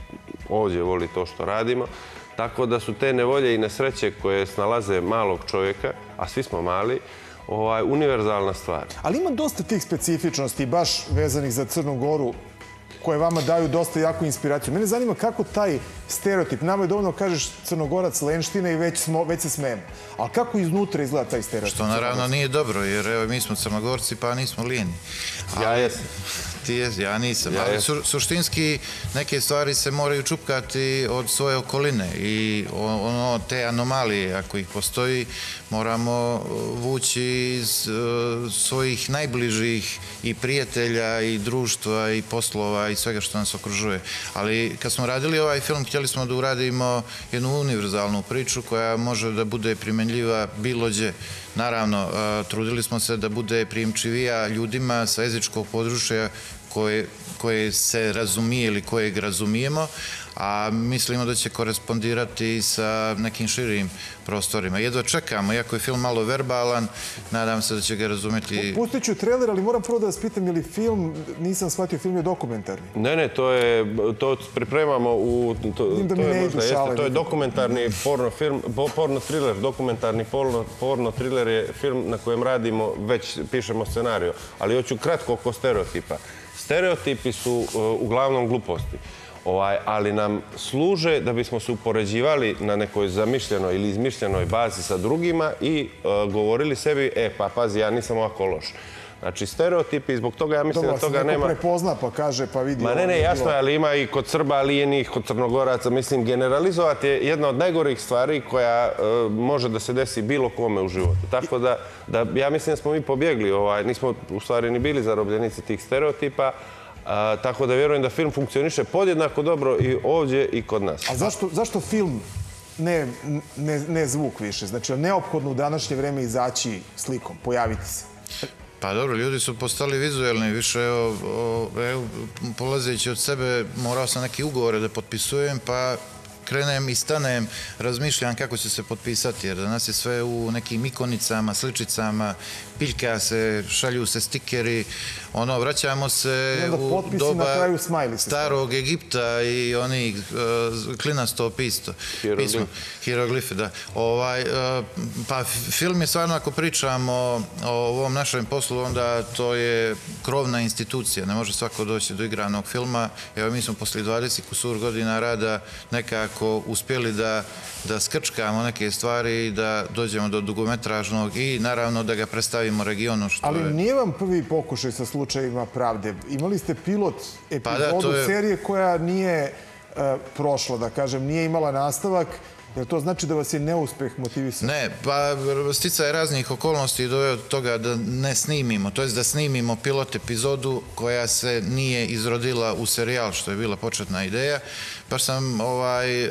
ovdje voli to što radimo. Tako da su te nevolje i nesreće koje snalaze malog čovjeka, a svi smo mali, ovaj, univerzalna stvar. Ali ima dosta tih specifičnosti, baš vezanih za Crnu Goru, koje vama daju dosta jaku inspiraciju. Mene zanima kako taj stereotip, nama je dovoljno kažeš Crnogorac lenština i već, smo, već se smijemo. Ali kako iznutra izgleda taj stereotip? Što naravno nije dobro, jer evo mi smo Crnogorci pa nismo lijeni. Ja jesam. Ti jes, ja nisam. Ja Ali su, suštinski neke stvari se moraju čupkati od svoje okoline i ono, te anomalije, ako ih postoji, moramo vući iz uh, svojih najbližih i prijatelja i društva i poslova i svega što nas okružuje. Ali kad smo radili ovaj film, htjeli smo da uradimo jednu univerzalnu priču koja može da bude primenljiva bilo gdje. Naravno, uh, trudili smo se da bude prijemčivija ljudima sa jezičkog područja koje, koje se razumije ili kojeg razumijemo, a mislimo da će korespondirati sa nekim širim prostorima. Jedva čekamo, iako je film malo verbalan, nadam se da će ga razumjeti. Pustit ću trailer, ali moram prvo da vas pitam, je li film, nisam shvatio, film je dokumentarni? Ne, ne, to je, to pripremamo u, to, to je možda jeste, to je dokumentarni porno film, porno thriller, dokumentarni porno, porno thriller je film na kojem radimo, već pišemo scenariju, ali hoću kratko oko stereotipa. Stereotipi su uh, uglavnom gluposti. Ovaj, ali nam služe da bismo se upoređivali na nekoj zamišljenoj ili izmišljenoj bazi sa drugima i uh, govorili sebi, e pa pazi, ja nisam ovako loš. Znači, stereotipi, zbog toga ja mislim da toga nema... Dobro, se neko prepozna pa kaže, pa vidi... Ma ne, ne, jasno je, ali ima i kod Srba lijenih, kod Crnogoraca. Mislim, generalizovati je jedna od najgorih stvari koja uh, može da se desi bilo kome u životu. Tako da, da ja mislim da smo mi pobjegli, ovaj, nismo u stvari ni bili zarobljenici tih stereotipa. A, tako da vjerujem da film funkcioniše podjednako dobro i ovdje i kod nas. A zašto, zašto film, ne, ne, ne zvuk više? Znači, neophodno u današnje vreme izaći slikom, pojaviti se? Pa dobro, ljudi su postali vizuelni, više, evo, evo, polazeći od sebe, morao sam neke ugovore da potpisujem, pa krenem i stanem, razmišljam kako će se potpisati, jer danas je sve u nekim ikonicama, sličicama, piljka se, šalju se stikeri, ono, vraćamo se u doba starog Egipta i oni uh, klinasto pismo. pismo. Hieroglife, da. Ovaj, uh, pa film je stvarno, ako pričamo o ovom našem poslu, onda to je krovna institucija, ne može svako doći do igranog filma. Evo, mi smo posle dvadeset kusur godina rada nekako uspjeli da, da skrčkamo neke stvari i da dođemo do dugometražnog i naravno da ga predstavimo regionu. Što Ali je... nije vam prvi pokušaj sa slučajima pravde. Imali ste pilot epizodu pa da, je... serije koja nije uh, prošla, da kažem, nije imala nastavak. Jer to znači da vas je neuspeh motivisao? Ne, pa sticaj raznih okolnosti doveo do toga da ne snimimo, to je da snimimo pilot epizodu koja se nije izrodila u serijal, što je bila početna ideja. Baš sam ovaj,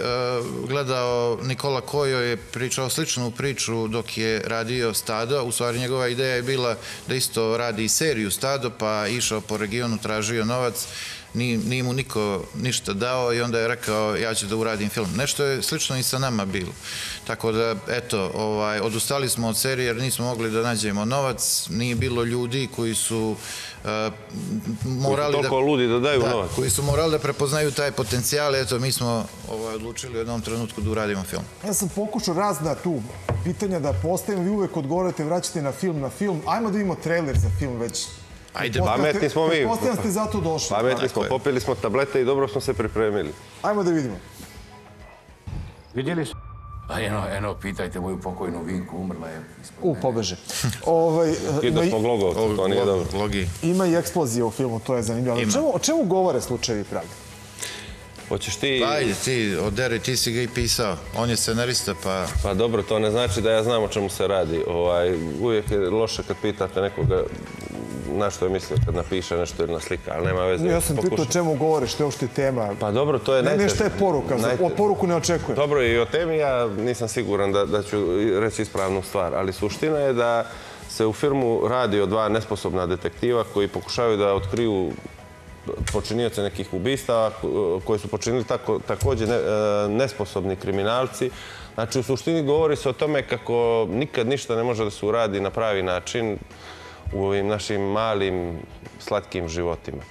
gledao, Nikola Kojo je pričao sličnu priču dok je radio Stado. U stvari njegova ideja je bila da isto radi seriju Stado, pa išao po regionu, tražio novac. Nije, nije mu niko ništa dao i onda je rekao ja ću da uradim film. Nešto je slično i sa nama bilo. Tako da, eto, ovaj, odustali smo od serije jer nismo mogli da nađemo novac. Nije bilo ljudi koji su uh, morali da... Toliko ludi da daju da, novac. Koji su morali da prepoznaju taj potencijal. Eto, mi smo ovaj, odlučili u jednom trenutku da uradimo film. Ja sam pokušao razna tu pitanja da postavim. Vi uvek odgovorite, vraćate na film, na film. Ajmo da vidimo trailer za film već. Ajde, pametni smo mi. Postavljam ste zato došli. Pametni smo, popili smo tablete i dobro smo se pripremili. Ajmo da vidimo. Vidjeli su? A eno, eno, pitajte moju pokojnu Vinku, umrla je. U, pobeže. ovaj, Kido smo glogovcu, to nije dobro. Ima i eksplozije u filmu, to je zanimljivo. O čemu, o čemu govore slučajevi pravde? Hoćeš ti... Pa ajde, ti, oderi, ti si ga i pisao. On je scenarista, pa... Pa dobro, to ne znači da ja znam o čemu se radi. Ovaj, uvijek je loše kad pitate nekoga na što je mislio kad napiše nešto ili na slika, ali nema veze. Ja sam pitao o čemu govore, što je uopšte tema. Pa dobro, to je najteže. Ne, nešto je poruka, o poruku ne očekujem. Dobro, i o temi ja nisam siguran da, da ću reći ispravnu stvar, ali suština je da se u filmu radi o dva nesposobna detektiva koji pokušavaju da otkriju počinioce nekih ubistava koji su počinili tako, također ne, nesposobni kriminalci. Znači, u suštini govori se o tome kako nikad ništa ne može da se uradi na pravi način u ovim našim malim, slatkim životima.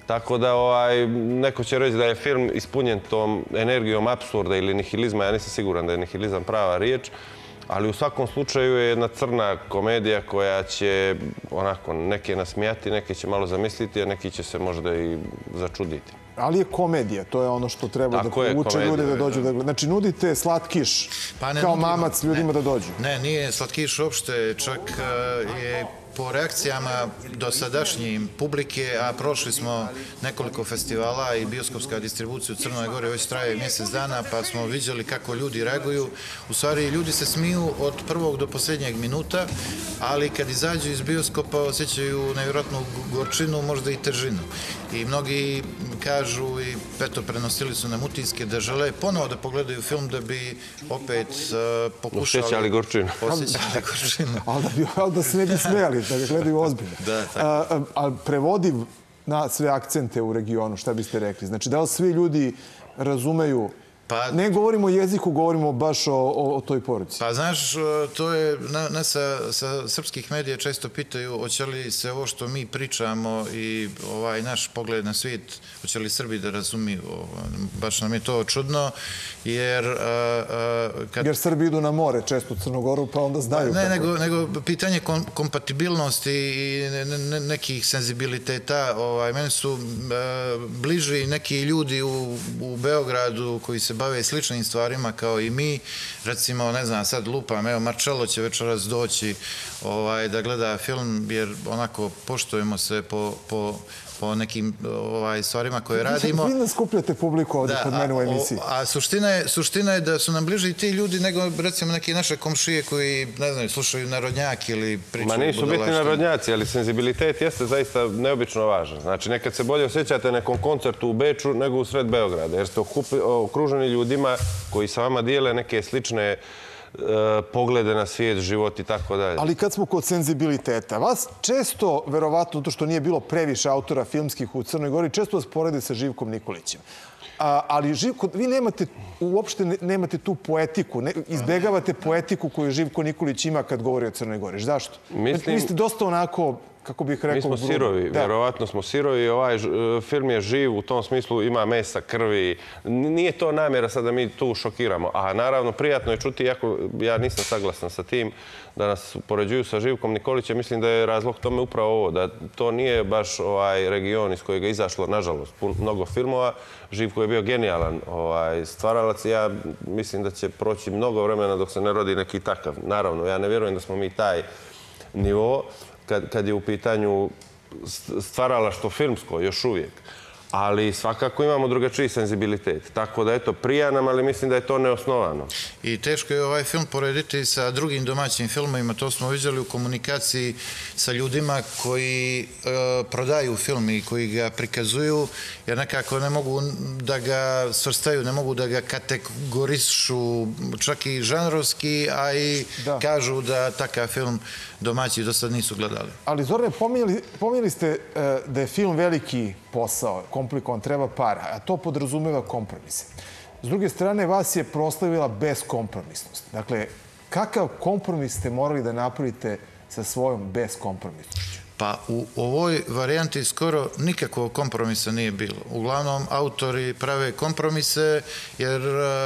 Tako da ovaj, neko će reći da je film ispunjen tom energijom apsurda ili nihilizma. Ja nisam siguran da je nihilizam prava riječ. Ali u svakom slučaju je jedna crna komedija koja će onako neke nasmijati, neke će malo zamisliti, a neki će se možda i začuditi. Ali je komedija, to je ono što treba da povuče ljude da dođu da gledaju. Znači, nudite slatkiš kao mamac ljudima da dođu. Ne, nije slatkiš uopšte, čak je po reakcijama dosadašnjim publike, a prošli smo nekoliko festivala i bioskopska distribucija u Crnoj Gori već traje mjesec dana, pa smo vidjeli kako ljudi reaguju. U stvari, ljudi se smiju od prvog do posljednjeg minuta, ali kad izađu iz bioskopa osjećaju nevjerojatnu gorčinu, možda i težinu. I mnogi kažu, i eto, prenosili su nam utinske, da žele ponovo da pogledaju film da bi opet pokušali... Osjećali gorčinu. Osjećali gorčinu. Ali da se ne bi smijali, da ga gledaju ozbiljno. Ali prevodiv na sve akcente u regionu, šta biste rekli? Znači, da li svi ljudi razumeju... Ne govorimo o jeziku, govorimo baš o toj poruci. Pa znaš, to je, nas sa srpskih medija često pitaju hoće li se ovo što mi pričamo i ovaj naš pogled na svijet, hoće li Srbi da razumiju. Baš nam je to čudno, jer... Jer Srbi idu na more često u Crnogoru, pa onda znaju. Ne, nego pitanje kompatibilnosti i nekih senzibiliteta. Meni su bliži neki ljudi u Beogradu koji se bave sličnim stvarima kao i mi. Recimo, ne znam, sad lupam, evo, Marcello će večeras doći da gleda film, jer onako poštujemo se po po nekim stvarima koje radimo. Vi nas skupljate publiku ovdje kod mene u emisiji. A suština je da su nam bliži ti ljudi nego, recimo, neke naše komšije koji, ne znam, slušaju narodnjak ili pričaju budalaštine. Ma nisu biti narodnjaci, ali senzibilitet jeste zaista neobično važan. Znači, nekad se bolje osjećate nekom koncertu u Beču nego u sred Beograda, jer ste okruženi ljudima koji sa vama dijele neke slične poglede na svijet, život i tako dalje. Ali kad smo kod senzibiliteta, vas često, verovatno to što nije bilo previše autora filmskih u Crnoj Gori, često vas porede sa Živkom Nikolićem. Ali vi nemate, uopšte nemate tu poetiku, izbegavate poetiku koju Živko Nikolić ima kad govori o Crnoj Gori. Zašto? Vi ste dosta onako... kako bih rekao... Mi smo sirovi, vjerovatno smo sirovi. Ovaj film je živ, u tom smislu ima mesa, krvi. Nije to namjera sad da mi tu šokiramo. A naravno, prijatno je čuti, iako ja nisam saglasan sa tim, da nas poređuju sa Živkom Nikolićem. Mislim da je razlog tome upravo ovo, da to nije baš ovaj region iz kojeg je izašlo, nažalost, mnogo filmova. Živko je bio genijalan stvaralac i ja mislim da će proći mnogo vremena dok se ne rodi neki takav. Naravno, ja ne vjerujem da smo mi taj nivo, kad je u pitanju stvaralaštvo filmsko, još uvijek. Ali svakako imamo drugačiji senzibilitet. Tako da, eto, prija nam, ali mislim da je to neosnovano. I teško je ovaj film porediti sa drugim domaćim filmovima. To smo vidjeli u komunikaciji sa ljudima koji prodaju film i koji ga prikazuju, jer nekako ne mogu da ga svrstaju, ne mogu da ga kategorišu čak i žanrovski, a i kažu da takav film domaći do sad nisu gledali. Ali, Zorane, pominjali ste da je film veliki posao, komplikovan, treba para, a to podrazumeva kompromise. S druge strane, vas je proslavila beskompromisnost. Dakle, kakav kompromis ste morali da napravite sa svojom beskompromisnošću? Pa u ovoj varijanti skoro nikakvog kompromisa nije bilo. Uglavnom, autori prave kompromise jer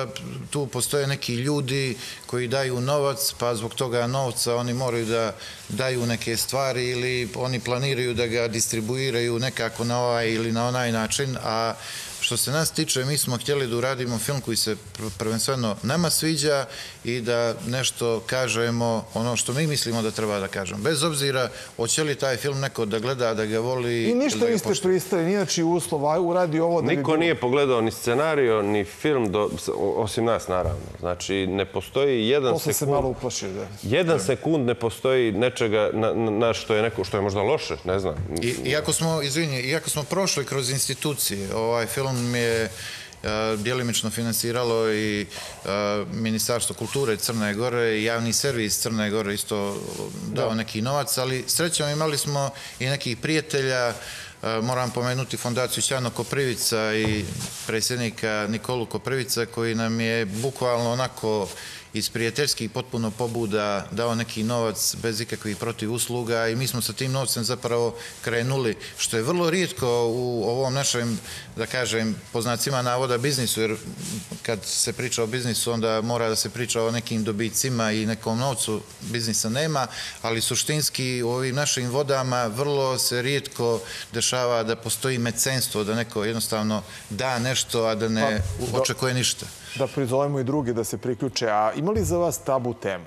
tu postoje neki ljudi koji daju novac, pa zbog toga novca oni moraju da daju neke stvari ili oni planiraju da ga distribuiraju nekako na ovaj ili na onaj način, a što se nas tiče, mi smo htjeli da uradimo film koji se prvenstveno nama sviđa i da nešto kažemo ono što mi mislimo da treba da kažemo. Bez obzira hoće li taj film neko da gleda, da ga voli... I ništa niste pristali, nijači uslova, uradi ovo... Niko nije pogledao ni scenario, ni film, osim nas, naravno. Znači, ne postoji jedan sekund... Posle se malo uplašio, da. Jedan sekund ne postoji nečega na što je neko, što je možda loše, ne znam. Iako smo, izvinji, iako smo prošli kroz institucije, ovaj film je djelimično finansiralo i Ministarstvo kulture Crne Gore i javni servis Crne Gore isto dao neki novac, ali srećom imali smo i nekih prijatelja Moram pomenuti fondaciju Ćano Koprivica i predsjednika Nikolu Koprivica koji nam je bukvalno onako iz prijateljskih potpuno pobuda dao neki novac bez ikakvih protivusluga i mi smo sa tim novcem zapravo krenuli, što je vrlo rijetko u ovom našem, da kažem, po znacima navoda biznisu, jer kad se priča o biznisu onda mora da se priča o nekim dobicima i nekom novcu, biznisa nema, ali suštinski u ovim našim vodama vrlo se rijetko dešava da postoji mecenstvo, da neko jednostavno da nešto, a da ne očekuje ništa. Da prizovemo i druge da se priključe. A ima li za vas tabu tema?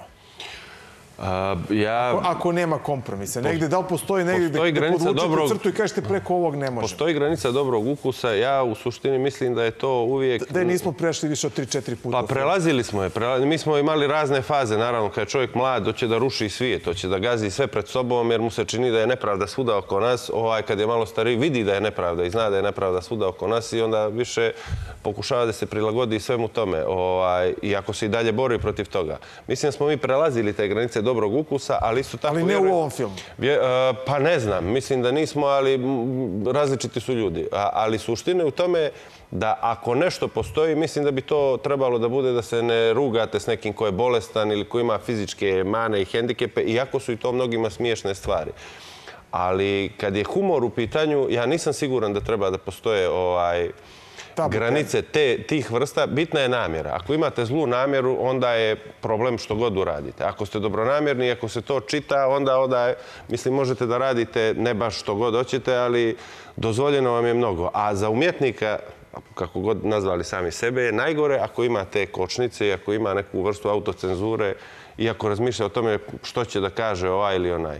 Ako nema kompromisa. Negde, da li postoji negde da podvučete crtu i kažete preko ovog ne može? Postoji granica dobrog ukusa. Ja u suštini mislim da je to uvijek... Da je nismo prešli više od tri četiri puta. Pa prelazili smo je. Mi smo imali razne faze. Naravno, kada je čovjek mlad, hoće da ruši svijet, hoće da gazi sve pred sobom jer mu se čini da je nepravda svuda oko nas. Kad je malo stariji, vidi da je nepravda i zna da je nepravda svuda oko nas i onda više pokušava da se prilagodi svemu tome. I ako se i dalje bori protiv toga. Mislim da smo mi prelazili te granice dobrog ukusa, ali isto tako... Ali ne u ovom filmu? Pa ne znam, mislim da nismo, ali različiti su ljudi. Ali suština u tome da ako nešto postoji, mislim da bi to trebalo da bude da se ne rugate s nekim ko je bolestan ili ko ima fizičke mane i hendikepe, iako su i to mnogima smiješne stvari. Ali kad je humor u pitanju, ja nisam siguran da treba da postoje granice tih vrsta. Bitna je namjera. Ako imate zlu namjeru, onda je problem što god uradite. Ako ste dobronamjerni, ako se to čita, onda mislim možete da radite ne baš što god hoćete, ali dozvoljeno vam je mnogo. A za umjetnika, kako god nazvali sami sebe, je najgore ako imate kočnice i ako ima neku vrstu autocenzure i ako razmišlja o tome što će da kaže ovaj ili onaj.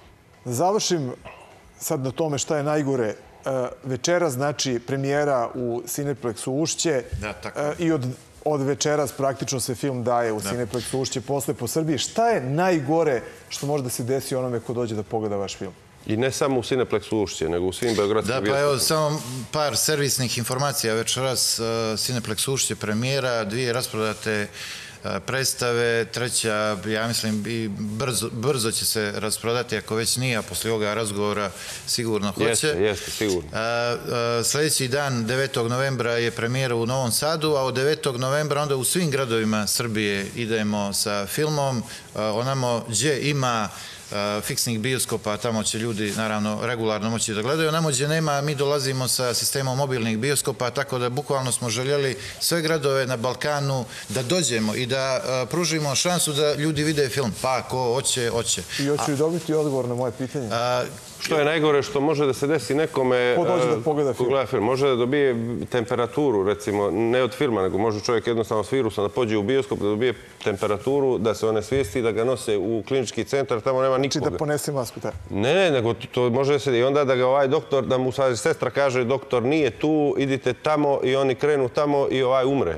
Završim sad na tome šta je najgore. Večera znači premijera u Cineplexu Ušće i od večeras praktično se film daje u Cineplexu Ušće posle po Srbiji. Šta je najgore što može da se desi onome ko dođe da pogleda vaš film? I ne samo u Cineplexu Ušće, nego u svim beogradskim bioskopima. Da, pa evo, samo par servisnih informacija. Večeras Cineplex Ušće premijera, dvije rasprodate predstave, treća, ja mislim, i brzo će se rasprodati, ako već nije, a posle ovoga razgovora sigurno hoće. Jeste, jeste, sigurno. Sljedeći dan, devetog novembra, je premijera u Novom Sadu, a od devetog novembra onda u svim gradovima Srbije idemo sa filmom. Onamo gdje ima fiksnih bioskopa, tamo će ljudi naravno regularno moći da gledaju. Onamo gdje nema, mi dolazimo sa sistemom mobilnih bioskopa, tako da bukvalno smo željeli sve gradove na Balkanu da dođemo i da pružimo šansu da ljudi vide film. Pa ako hoće, hoće. I hoću dobiti odgovor na moje pitanje. Što je najgore što može da se desi nekome ko dođe da pogleda film? Može da dobije temperaturu, recimo, ne od filma, nego može čovjek jednostavno s virusom da pođe u bioskop, da dobije temperaturu, da se one svijesti, da ga nose u klinički centar, tamo nema nikoga. Znači da ponese masku, da? Ne, ne, nego to može da se... I onda da ga ovaj doktor, da mu sestra kaže, doktor nije tu, idite tamo i oni krenu tamo i ovaj umre.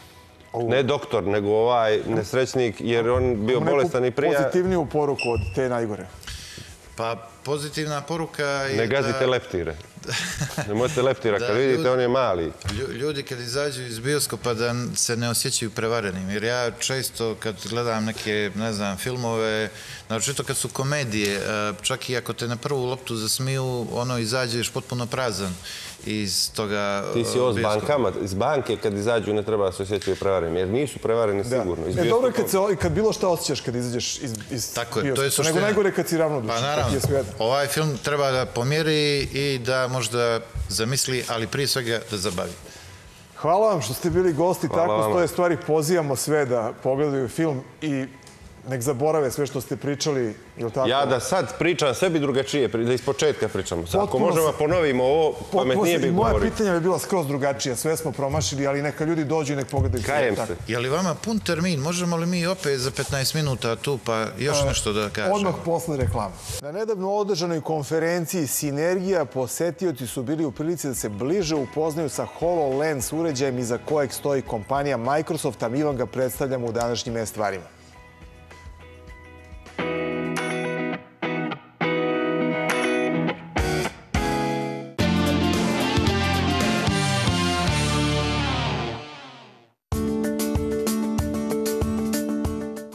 Ne doktor, nego ovaj nesrećnik, jer on bio bolestan i prije... Pozitivniju poruku od te najgore? Pa pozitivna poruka je da... Ne gazite leptire. Nemojte leptira, kad vidite, on je mali. Ljudi kad izađu iz bioskopa da se ne osjećaju prevarenim. Jer ja često kad gledam neke, ne znam, filmove, naročito kad su komedije, čak i ako te na prvu loptu zasmiju, ono izađeš potpuno prazan iz toga bioskopa. Ti si ovo s bankama, iz banke kad izađu ne treba da se osjećaju prevareni, jer nisu prevareni sigurno. E, dobro je kad bilo šta osjećaš kad izađeš iz bioskopa. To je suština. Nego najgore kad si ravnodušan. Pa naravno, ovaj film treba da pomjeri i da možda zamisli, ali prije svega da zabavi. Hvala vam što ste bili gosti. Tako stoje stvari. Pozivamo sve da pogledaju film i nek zaborave sve što ste pričali. Ja da sad pričam sebi drugačije, da iz početka pričamo. Ako možemo ponovimo ovo, pametnije bih govorio. Moja pitanja bi bila skroz drugačija. Sve smo promašili, ali neka ljudi dođu i nek pogledaju. Kajem se. Je li vama pun termin? Možemo li mi opet za petnaest minuta tu pa još nešto da kažemo? Odmah posle reklama. Na nedavno održanoj konferenciji Sinergija posetioci su bili u prilici da se bliže upoznaju sa HoloLens uređajem iza kojeg stoji kompanija Microsoft, a mi vam ga predstavljamo u današnjim e-stvarima.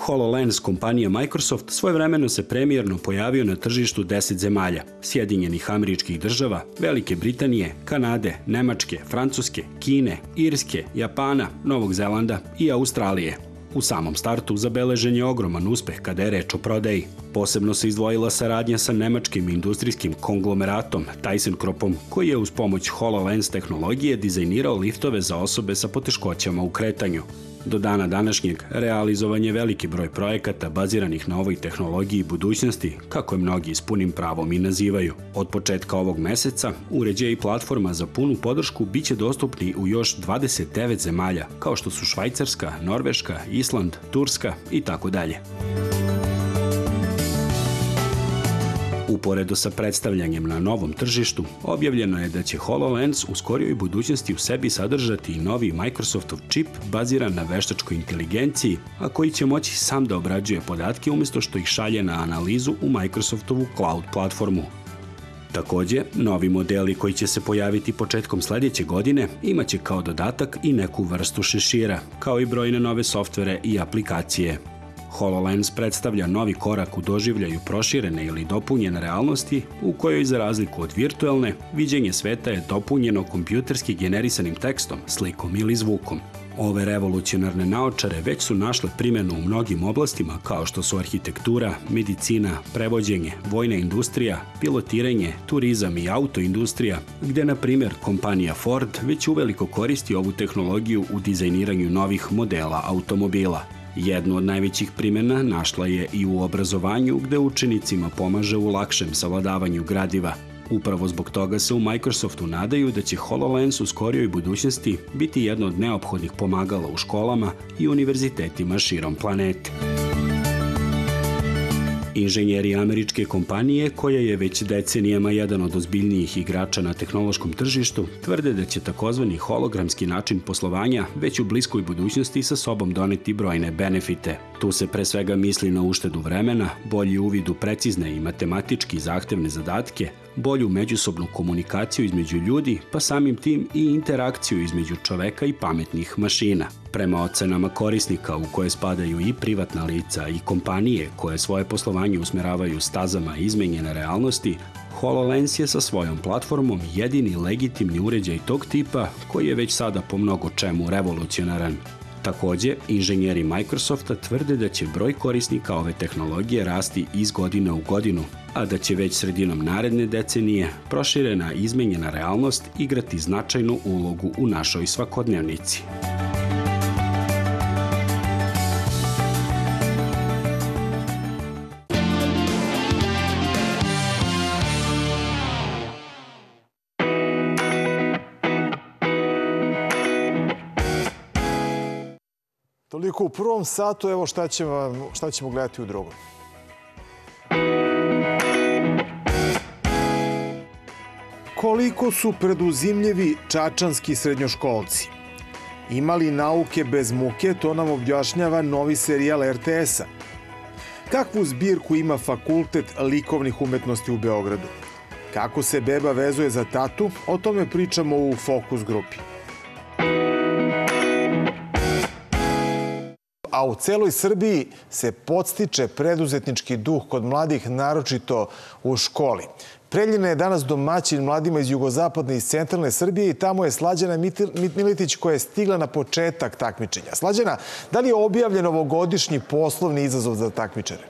HoloLens kompanija Microsoft svojevremeno se premijerno pojavio na tržištu deset zemalja, Sjedinjenih Američkih Država, Velike Britanije, Kanade, Nemačke, Francuske, Kine, Irske, Japana, Novog Zelanda i Australije. U samom startu zabeležen je ogroman uspeh kada je reč o prodaji. Posebno se izdvojila saradnja sa nemačkim industrijskim konglomeratom ThyssenKruppom, koji je uz pomoć HoloLens tehnologije dizajnirao liftove za osobe sa poteškoćama u kretanju. Do dana današnjeg realizovan je veliki broj projekata baziranih na ovoj tehnologiji budućnosti, kako je mnogi s punim pravom i nazivaju. Od početka ovog meseca, uređaj i platforma za punu podršku biće dostupni u još dvadeset devet zemalja, kao što su Švajcarska, Norveška, Island, Turska i tako dalje. Uporedo sa predstavljanjem na novom tržištu, objavljeno je da će HoloLens u skorijoj budućnosti u sebi sadržati i novi Microsoftov čip baziran na veštačkoj inteligenciji, a koji će moći sam da obrađuje podatke umjesto što ih šalje na analizu u Microsoftovu cloud platformu. Takođe, novi modeli koji će se pojaviti početkom sljedeće godine imaće kao dodatak i neku vrstu šešira, kao i brojne nove softvere i aplikacije. HoloLens predstavlja novi korak u doživljaju proširene ili dopunjene realnosti, u kojoj, za razliku od virtualne, viđenje sveta je dopunjeno kompjuterski generisanim tekstom, slikom ili zvukom. Ove revolucionarne naočare već su našle primjenu u mnogim oblastima kao što su arhitektura, medicina, prevođenje, vojna industrija, pilotiranje, turizam i autoindustrija, gde, na primjer, kompanija Ford već uveliko koristi ovu tehnologiju u dizajniranju novih modela automobila. Jednu od najvećih primjena našla je i u obrazovanju, gde učenicima pomaže u lakšem savladavanju gradiva. Upravo zbog toga se u Microsoftu nadaju da će HoloLens u skorijoj budućnosti biti jedno od neophodnih pomagala u školama i univerzitetima širom planete. Inženjeri američke kompanije, koja je već decenijama jedan od ozbiljnijih igrača na tehnološkom tržištu, tvrde da će takozvani hologramski način poslovanja već u bliskoj budućnosti sa sobom doneti brojne benefite. Tu se pre svega misli na uštedu vremena, bolji uvid u precizne i matematički zahtevne zadatke, bolju međusobnu komunikaciju između ljudi, pa samim tim i interakciju između čoveka i pametnih mašina. Prema ocenama korisnika, u koje spadaju i privatna lica i kompanije koje svoje poslovanje usmeravaju stazama izmenjene realnosti, HoloLens je sa svojom platformom jedini legitimni uređaj tog tipa koji je već sada po mnogo čemu revolucionaran. Takođe, inženjeri Microsofta tvrde da će broj korisnika ove tehnologije rasti iz godine u godinu, a da će već sredinom naredne decenije proširena izmenjena realnost igrati značajnu ulogu u našoj svakodnevnici. Toliko u prvom satu, evo šta ćemo, šta ćemo gledati u drugom. Koliko su preduzimljivi čačanski srednjoškolci? Ima li nauke bez muke, to nam objašnjava novi serijal er te esa. Kakvu zbirku ima Fakultet likovnih umetnosti u Beogradu? Kako se beba vezuje za tatu? O tome pričamo u Fokus grupi. A u celoj Srbiji se podstiče preduzetnički duh kod mladih, naročito u školi. Preljina je danas domaćin mladima iz jugozapadne i iz centralne Srbije i tamo je Slađana Miletić koja je stigla na početak takmičenja. Slađana, da li je objavljen ovogodišnji poslovni izazov za takmičare?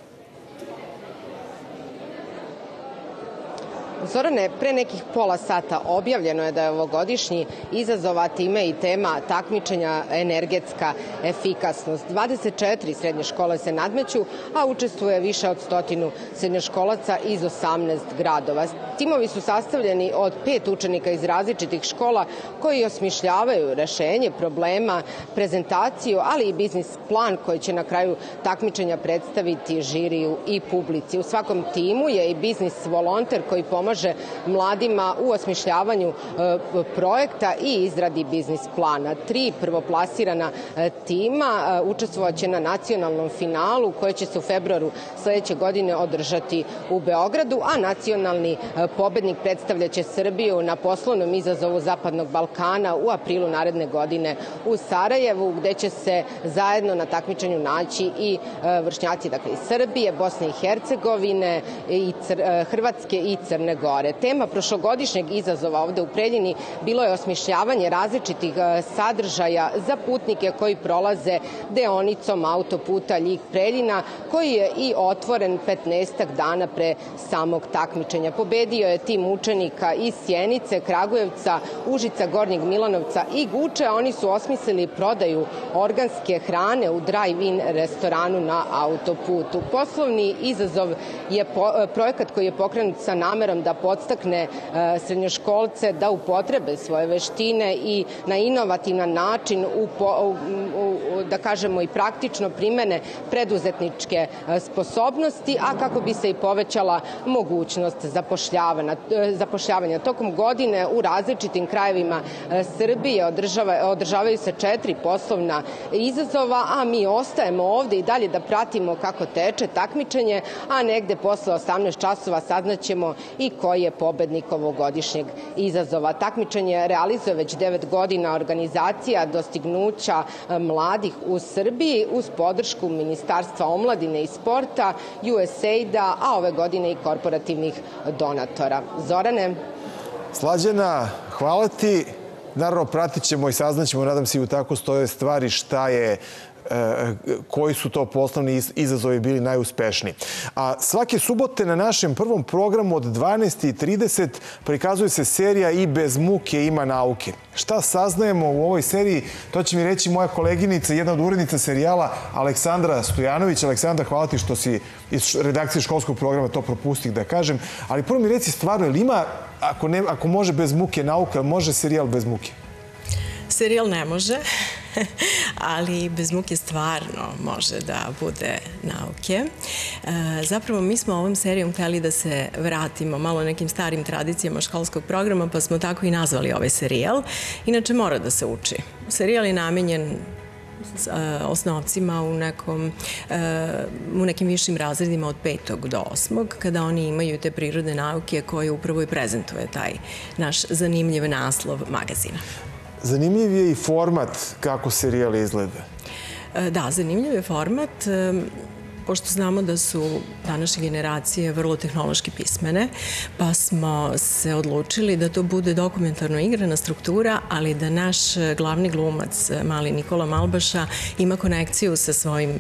Zorane, pre nekih pola sata objavljeno je da je ovogodišnji izazov, a time i tema takmičenja energetska efikasnost. dvadeset četiri srednje škole se nadmeću, a učestvuje više od stotinu srednjoškolaca iz osamnaest gradova. Timovi su sastavljeni od pet učenika iz različitih škola koji osmišljavaju rešenje problema, prezentaciju, ali i biznis plan koji će na kraju takmičenja predstaviti žiriju i publici. U svakom timu je i biznis volonter koji pomaže pomaže mladima u osmišljavanju projekta i izradi biznis plana. Tri prvoplasirana tima učestvovaće na nacionalnom finalu koje će se u februaru sledeće godine održati u Beogradu, a nacionalni pobednik predstavljaće Srbiju na poslovnom izazovu Zapadnog Balkana u aprilu naredne godine u Sarajevu, gde će se zajedno na takmičenju naći i vršnjaci, dakle, iz Srbije, Bosne i Hercegovine, i Hrvatske i Crne Gore. Tema prošlogodišnjeg izazova ovde u Preljini bilo je osmišljavanje različitih sadržaja za putnike koji prolaze deonicom autoputa Ljig-Preljina, koji je i otvoren petnaestak dana pre samog takmičenja. Pobedio je tim učenika iz Sjenice, Kragujevca, Užica, Gornjeg Milanovca i Guče. Oni su osmislili prodaju organske hrane u drive-in restoranu na autoputu. Poslovni izazov je projekat koji je pokrenut sa namerom da podstakne srednjoškolce da upotrebe svoje veštine i na inovativan način, da kažemo, i praktično primene preduzetničke sposobnosti, a kako bi se i povećala mogućnost zapošljavanja. Tokom godine u različitim krajevima Srbije održavaju se četiri poslovna izazova, a mi ostajemo ovde i dalje da pratimo kako teče takmičenje, a negde posle osamnaest časova saznaćemo i koji je pobednik ovogodišnjeg izazova. Takmičenje realizuje već devet godina organizacija Dostignuća mladih u Srbiji uz podršku Ministarstva omladine i sporta, U S A I D-a, a ove godine i korporativnih donatora. Zorane? Slađana, hvala ti. Naravno, pratit ćemo i saznaćemo, nadam se i u tako stoje stvari, šta je, koji su to poslovni izazovi bili najuspešniji. A svake subote na našem prvom programu od dvanaest i trideset prikazuje se serija I bez muke ima nauke. Šta saznajemo u ovoj seriji, to će mi reći moja koleginica, jedna od urednica serijala, Aleksandra Stojanović. Aleksandra, hvala ti što si iz redakcije školskog programa, to propustih da kažem. Ali prvo mi reci stvarno, ili ima, ako, ne, ako može bez muke nauka, može serijal bez muke? Serijal ne može, ali bez muke stvarno može da bude nauke. Zapravo, mi smo ovom serijom hteli da se vratimo malo nekim starim tradicijama školskog programa, pa smo tako i nazvali ovaj serijal. Inače, mora da se uči. Serijal je namenjen osnovcima u, nekom, u nekim višim razredima od petog do osmog, kada oni imaju te prirodne nauke koje upravo i prezentuje taj naš zanimljiv naslov magazina. Zanimljiv je i format kako serijal izgleda. Da, zanimljiv je format, pošto znamo da su današnje generacije vrlo tehnološki pismene, pa smo se odlučili da to bude dokumentarno igrana struktura, ali da naš glavni glumac, mali Nikola Malbaša, ima konekciju sa svojim,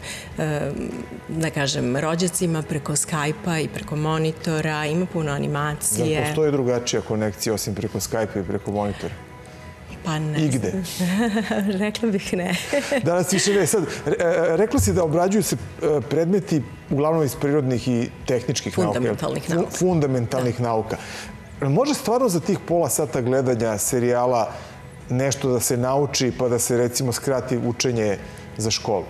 da kažem, rođacima preko Skype-a i preko monitora, ima puno animacije. Da postoji drugačija konekcija osim preko Skype-a i preko monitora? Pa ne. I gde? Rekla bih ne. Danas više ne. Sad, rekla si da obrađuju se predmeti uglavnom iz prirodnih i tehničkih nauka. Fundamentalnih nauka. Fundamentalnih nauka. Može stvarno za tih pola sata gledanja serijala nešto da se nauči pa da se recimo skrati učenje za školu?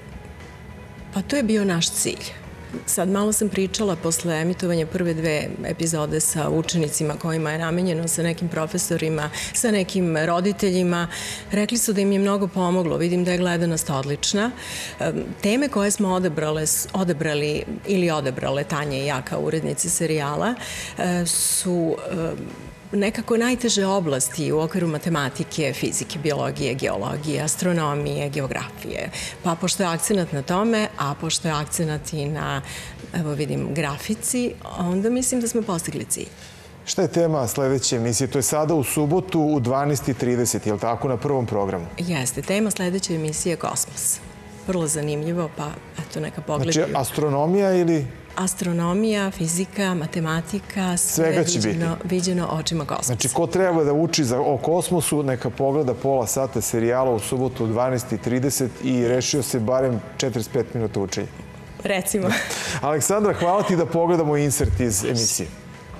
Pa to je bio naš cilj. Sad malo sam pričala posle emitovanja prve dve epizode sa učenicima kojima je namenjeno, sa nekim profesorima, sa nekim roditeljima. Rekli su da im je mnogo pomoglo. Vidim da je gledanost odlična. Teme koje smo odebrale, odebrali ili odebrale Tanja i ja kao urednici serijala su nekako najteže oblasti u okviru matematike, fizike, biologije, geologije, astronomije, geografije. Pa pošto je akcenat na tome, a pošto je akcenat i na, evo vidim, grafici, onda mislim da smo postigli cilj. Šta je tema sledeće emisije? To je sada u subotu u dvanaest i trideset, je li tako, na prvom programu? Jeste. Tema sledeće emisije je kosmos. Vrlo zanimljivo, pa eto neka pogled. Znači, astronomija ili... Astronomija, fizika, matematika, sve viđeno, viđeno očima kosmosa. Znači, ko treba da uči za, o kosmosu, neka pogleda pola sata serijala u subotu u dvanaest i trideset i rešio se barem četrdeset pet minuta učenja. Recimo. Aleksandra, hvala ti da pogledamo insert iz emisije.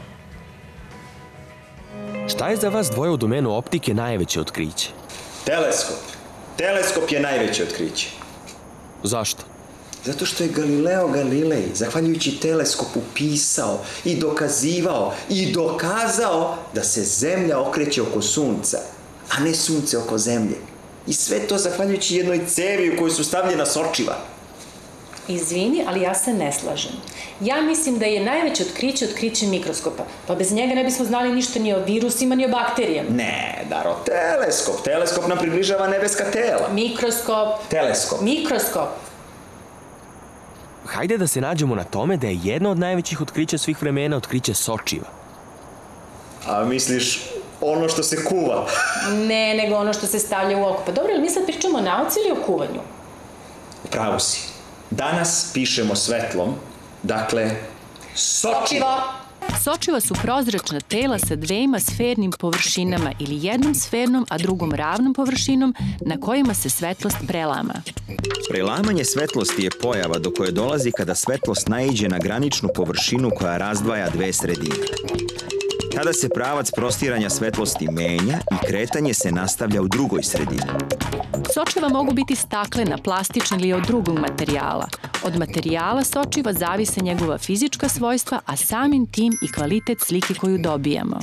Šta je za vas dvoje u domenu optike najveće otkriće? Teleskop. Teleskop je najveće otkriće. Zašto? Zato što je Galileo Galilej, zahvaljujući teleskopu, pisao i dokazivao i dokazao da se Zemlja okreće oko Sunca, a ne Sunce oko Zemlje. I sve to zahvaljujući jednoj cevi u kojoj su stavljena sočiva. Izvini, ali ja se ne slažem. Ja mislim da je najveće otkriće otkriće mikroskopa. Pa bez njega ne bismo znali ništa ni o virusima, ni o bakterijama. Ne, Daro, teleskop. Teleskop nam približava nebeska tela. Mikroskop. Teleskop. Mikroskop. Hajde da se nađemo na tome da je jedno od najvećih otkrića svih vremena otkriće sočiva. A misliš ono što se kuva? Ne, nego ono što se stavlja u oko. Pa dobro, ali mi sad pričamo o nauci ili o kuvanju? Pravo si. Danas pišemo svetlom, dakle, sočiva. Sočiva su prozračna tela sa dvema sfernim površinama ili jednom sfernom, a drugom ravnom površinom na kojima se svetlost prelama. Prelamanje svetlosti je pojava do koje dolazi kada svetlost naiđe na graničnu površinu koja razdvaja dve sredine. Tada se pravac prostiranja svetlosti menja i kretanje se nastavlja u drugoj sredini. Sočiva mogu biti staklena, plastična ili od drugog materijala. Od materijala sočiva zavise njegova fizička svojstva, a samim tim i kvalitet slike koju dobijamo.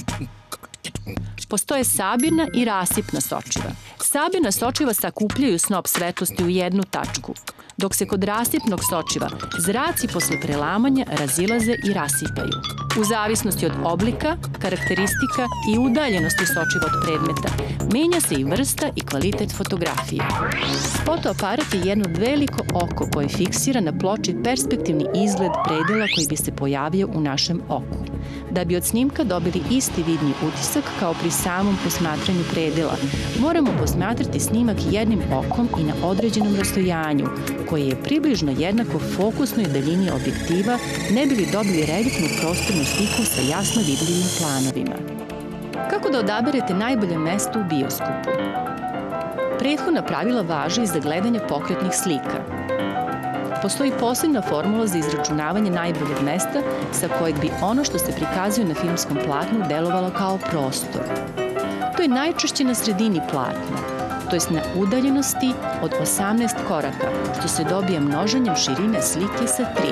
Postoje sabirna i rasipna sočiva. Sabirna sočiva sakupljaju snop svetlosti u jednu tačku, dok se kod rasipnog sočiva zraci posle prelamanja razilaze i rasipaju. U zavisnosti od oblika, karakteristika i udaljenosti sočiva od predmeta, menja se i vrsta i kvalitet fotografije. Fotoaparat je jedno veliko oko koje fiksira na ploči perspektivni izgled predela koji bi se pojavio u našem oku. Da bi od snimka dobili isti vidni utisak kao pri samom posmatranju predela, moramo posmatrati snimak jednim okom i na određenom rastojanju, koje je približno jednako fokusnoj daljini objektiva, ne bi li dobili reljefnu prostornu sliku sa jasno vidljivim planovima. Kako da odaberete najbolje mesto u bioskopu? Prethodna pravila važe i za gledanje pokretnih slika. Postoji posebna formula za izračunavanje najboljeg mesta sa kojeg bi ono što se prikazuje na filmskom platnu delovalo kao prostor. To je najčešće na sredini platna, to jest na udaljenosti od osamnaest koraka, što se dobija množenjem širine slike sa tri.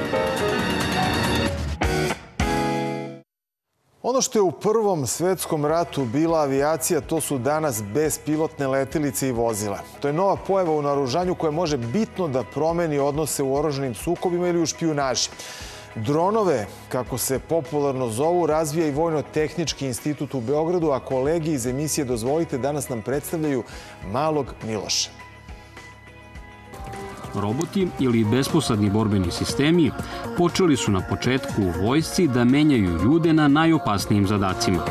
Ono što je u Prvom svetskom ratu bila avijacija, to su danas bespilotne letelice i vozila. To je nova pojava u naoružanju koja može bitno da promeni odnose u oružanim sukobima ili u špijunaži. Dronove, kako se popularno zovu, razvija i Vojno-tehnički institut u Beogradu, a kolegi iz emisije Dozvolite danas nam predstavljaju malog Miloša. Roboti ili besposadni borbeni sistemi počeli su na početku u vojsci da menjaju ljude na najopasnijim zadacima.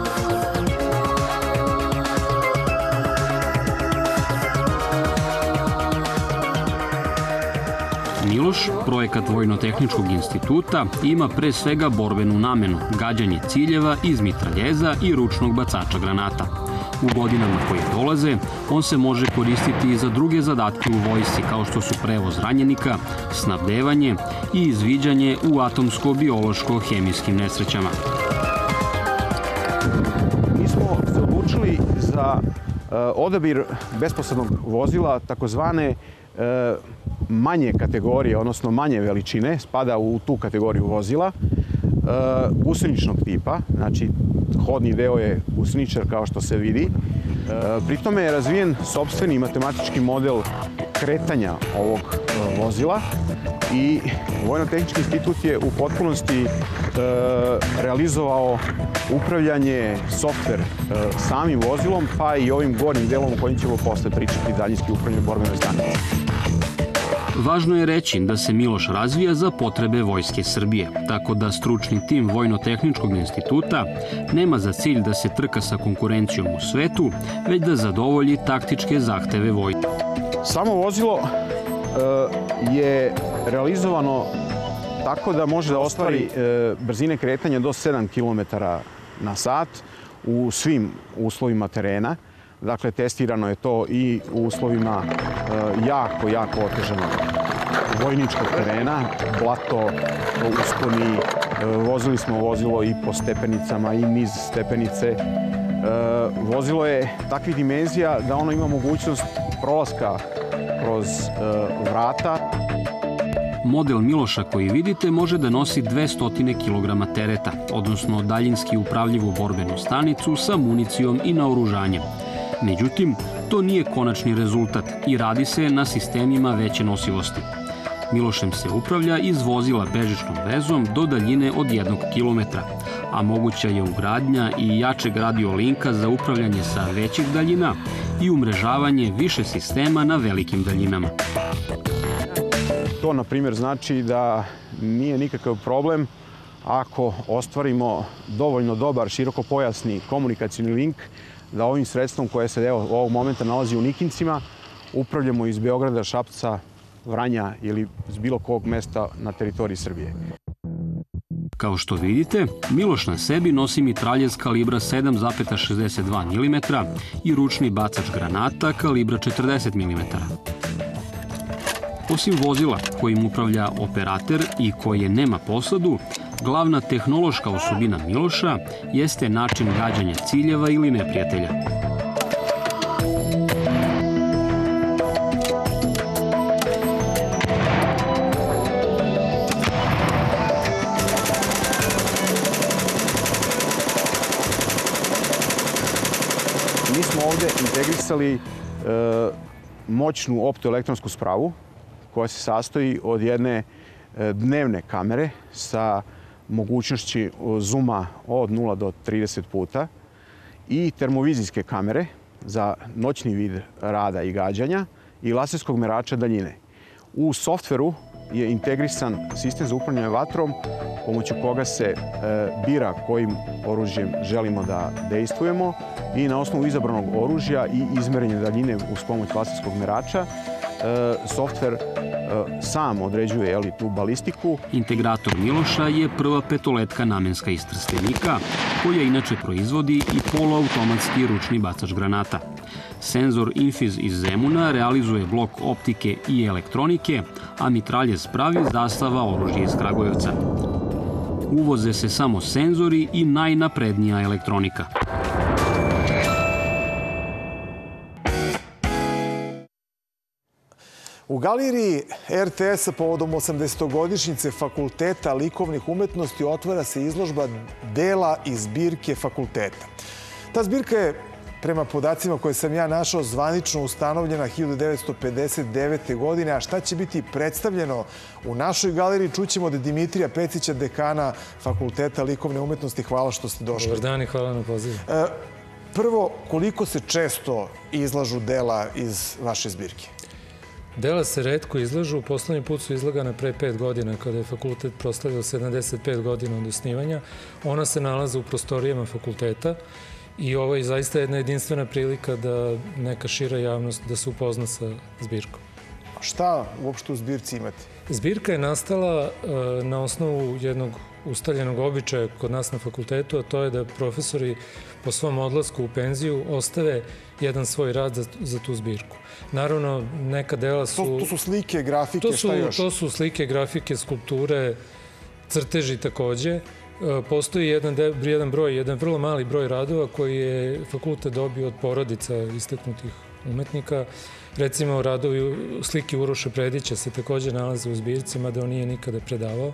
Miloš, projekat Vojno-tehničkog instituta, ima pre svega borbenu namenu, gađanje ciljeva iz mitraljeza i ručnog bacača granata. U godinama koje dolaze, on se može koristiti i za druge zadatke u vojsci, kao što su prevoz ranjenika, snabdevanje i izviđanje u atomsko-biološko-hemijskim nesrećama. Mi smo se odlučili za odabir besposadnog vozila, takozvane manje kategorije, odnosno manje veličine, spada u tu kategoriju vozila, guseničnog tipa, znači hodni deo je guseničar kao što se vidi. Pri tome je razvijen sopstveni matematički model kretanja ovog vozila i Vojno-tehnički institut je u potpunosti realizovao upravljanje, softver samim vozilom, pa i ovim gornjim delom o kojim ćemo posle pričati, daljinski upravljanje borbene stanice. Važno je reći da se Miloš razvija za potrebe Vojske Srbije, tako da stručni tim Vojno-tehničkog instituta nema za cilj da se trka sa konkurencijom u svetu, već da zadovolji taktičke zahteve vojske. Samo vozilo je realizovano tako da može da ostvari brzine kretanja do sedam kilometara na sat u svim uslovima terena. Dakle, testirano je to i u uslovima jako, jako otežanog vojničkog terena, blato, usponi, vozili smo vozilo i po stepenicama i niz stepenice. Vozilo je takvih dimenzija da ono ima mogućnost prolaska kroz vrata. Model Miloša koji vidite može da nosi dvesta kilograma tereta, odnosno daljinski upravljivu borbenu stanicu sa municijom i naoružanjem. Međutim, to nije konačni rezultat i radi se na sistemima veće nosivosti. Milošem se upravlja iz vozila bežičnom vezom do daljine od jednog kilometra, a moguća je ugradnja i jačeg radiolinka za upravljanje sa većih daljina i umrežavanje više sistema na velikim daljinama. To, na primjer, znači da nije nikakav problem ako ostvarimo dovoljno dobar širokopojasni komunikacijni link da ovim sredstvom koje se evo, ovog momenta nalazi u Nikincima upravljamo iz Beograda, Šapca, Vranja ili iz bilo kog mesta na teritoriji Srbije. Kao što vidite, Miloš na sebi nosi mitraljez kalibra sedam zarez šezdeset dva milimetra i ručni bacač granata kalibra četrdeset milimetara. Osim vozila kojim upravlja operater i koje nema posadu, glavna tehnološka osobina Miloša jeste način gađanja ciljeva ili neprijatelja. Mi smo ovde integrisali e, moćnu optoelektronsku spravu koja se sastoji od jedne dnevne kamere sa mogućnošću zooma od nula do trideset puta i termovizijske kamere za noćni vid rada i gađanja i laserskog merača daljine. U softveru je integrisan sistem za upravljanje vatrom pomoću koga se e, bira kojim oružjem želimo da dejstvujemo i na osnovu izabranog oružja i izmerenja daljine uz pomoć laserskog merača softver sam određuje jeli, tu balistiku. Integrator Miloša je prva petoletka namenska iz Trstenika, koja inače proizvodi i poluautomatski ručni bacač granata. Senzor Infiz iz Zemuna realizuje blok optike i elektronike, a mitraljez pravi zastava oružja iz Kragujevca. Uvoze se samo senzori i najnaprednija elektronika. U galeriji er te es-a povodom osamdesetogodišnjice Fakulteta likovnih umetnosti otvara se izložba dela iz zbirke fakulteta. Ta zbirka je, prema podacima koje sam ja našao, zvanično ustanovljena hiljadu devetsto pedeset devete. godine, a šta će biti predstavljeno u našoj galeriji čućemo od Dimitrija Pecića, dekana Fakulteta likovne umetnosti. Hvala što ste došli. Dobar dan i hvala na pozivu. Prvo, koliko se često izlažu dela iz vaše zbirke? Dela se retko izlažu. Poslednji put su izlagane pre pet godina, kada je fakultet proslavio sedamdeset pet godina od osnivanja. Ona se nalaze u prostorijama fakulteta i ovo je zaista jedna jedinstvena prilika da neka šira javnost da se upozna sa zbirkom. A šta uopšte u zbirci imate? Zbirka je nastala na osnovu jednog ustaljenog običaja kod nas na fakultetu, a to je da profesori po svom odlasku u penziju ostave jedan svoj rad za, za tu zbirku. Naravno, neka dela su... To, to su slike, grafike, to su, šta još? To su slike, grafike, skulpture, crteži takođe. Postoji jedan, de, jedan broj, jedan vrlo mali broj radova koji je fakultet dobio od porodica istaknutih umetnika. Recimo, radovi slike Uroša Predića se takođe nalaze u zbirci, mada on nije nikada predavao.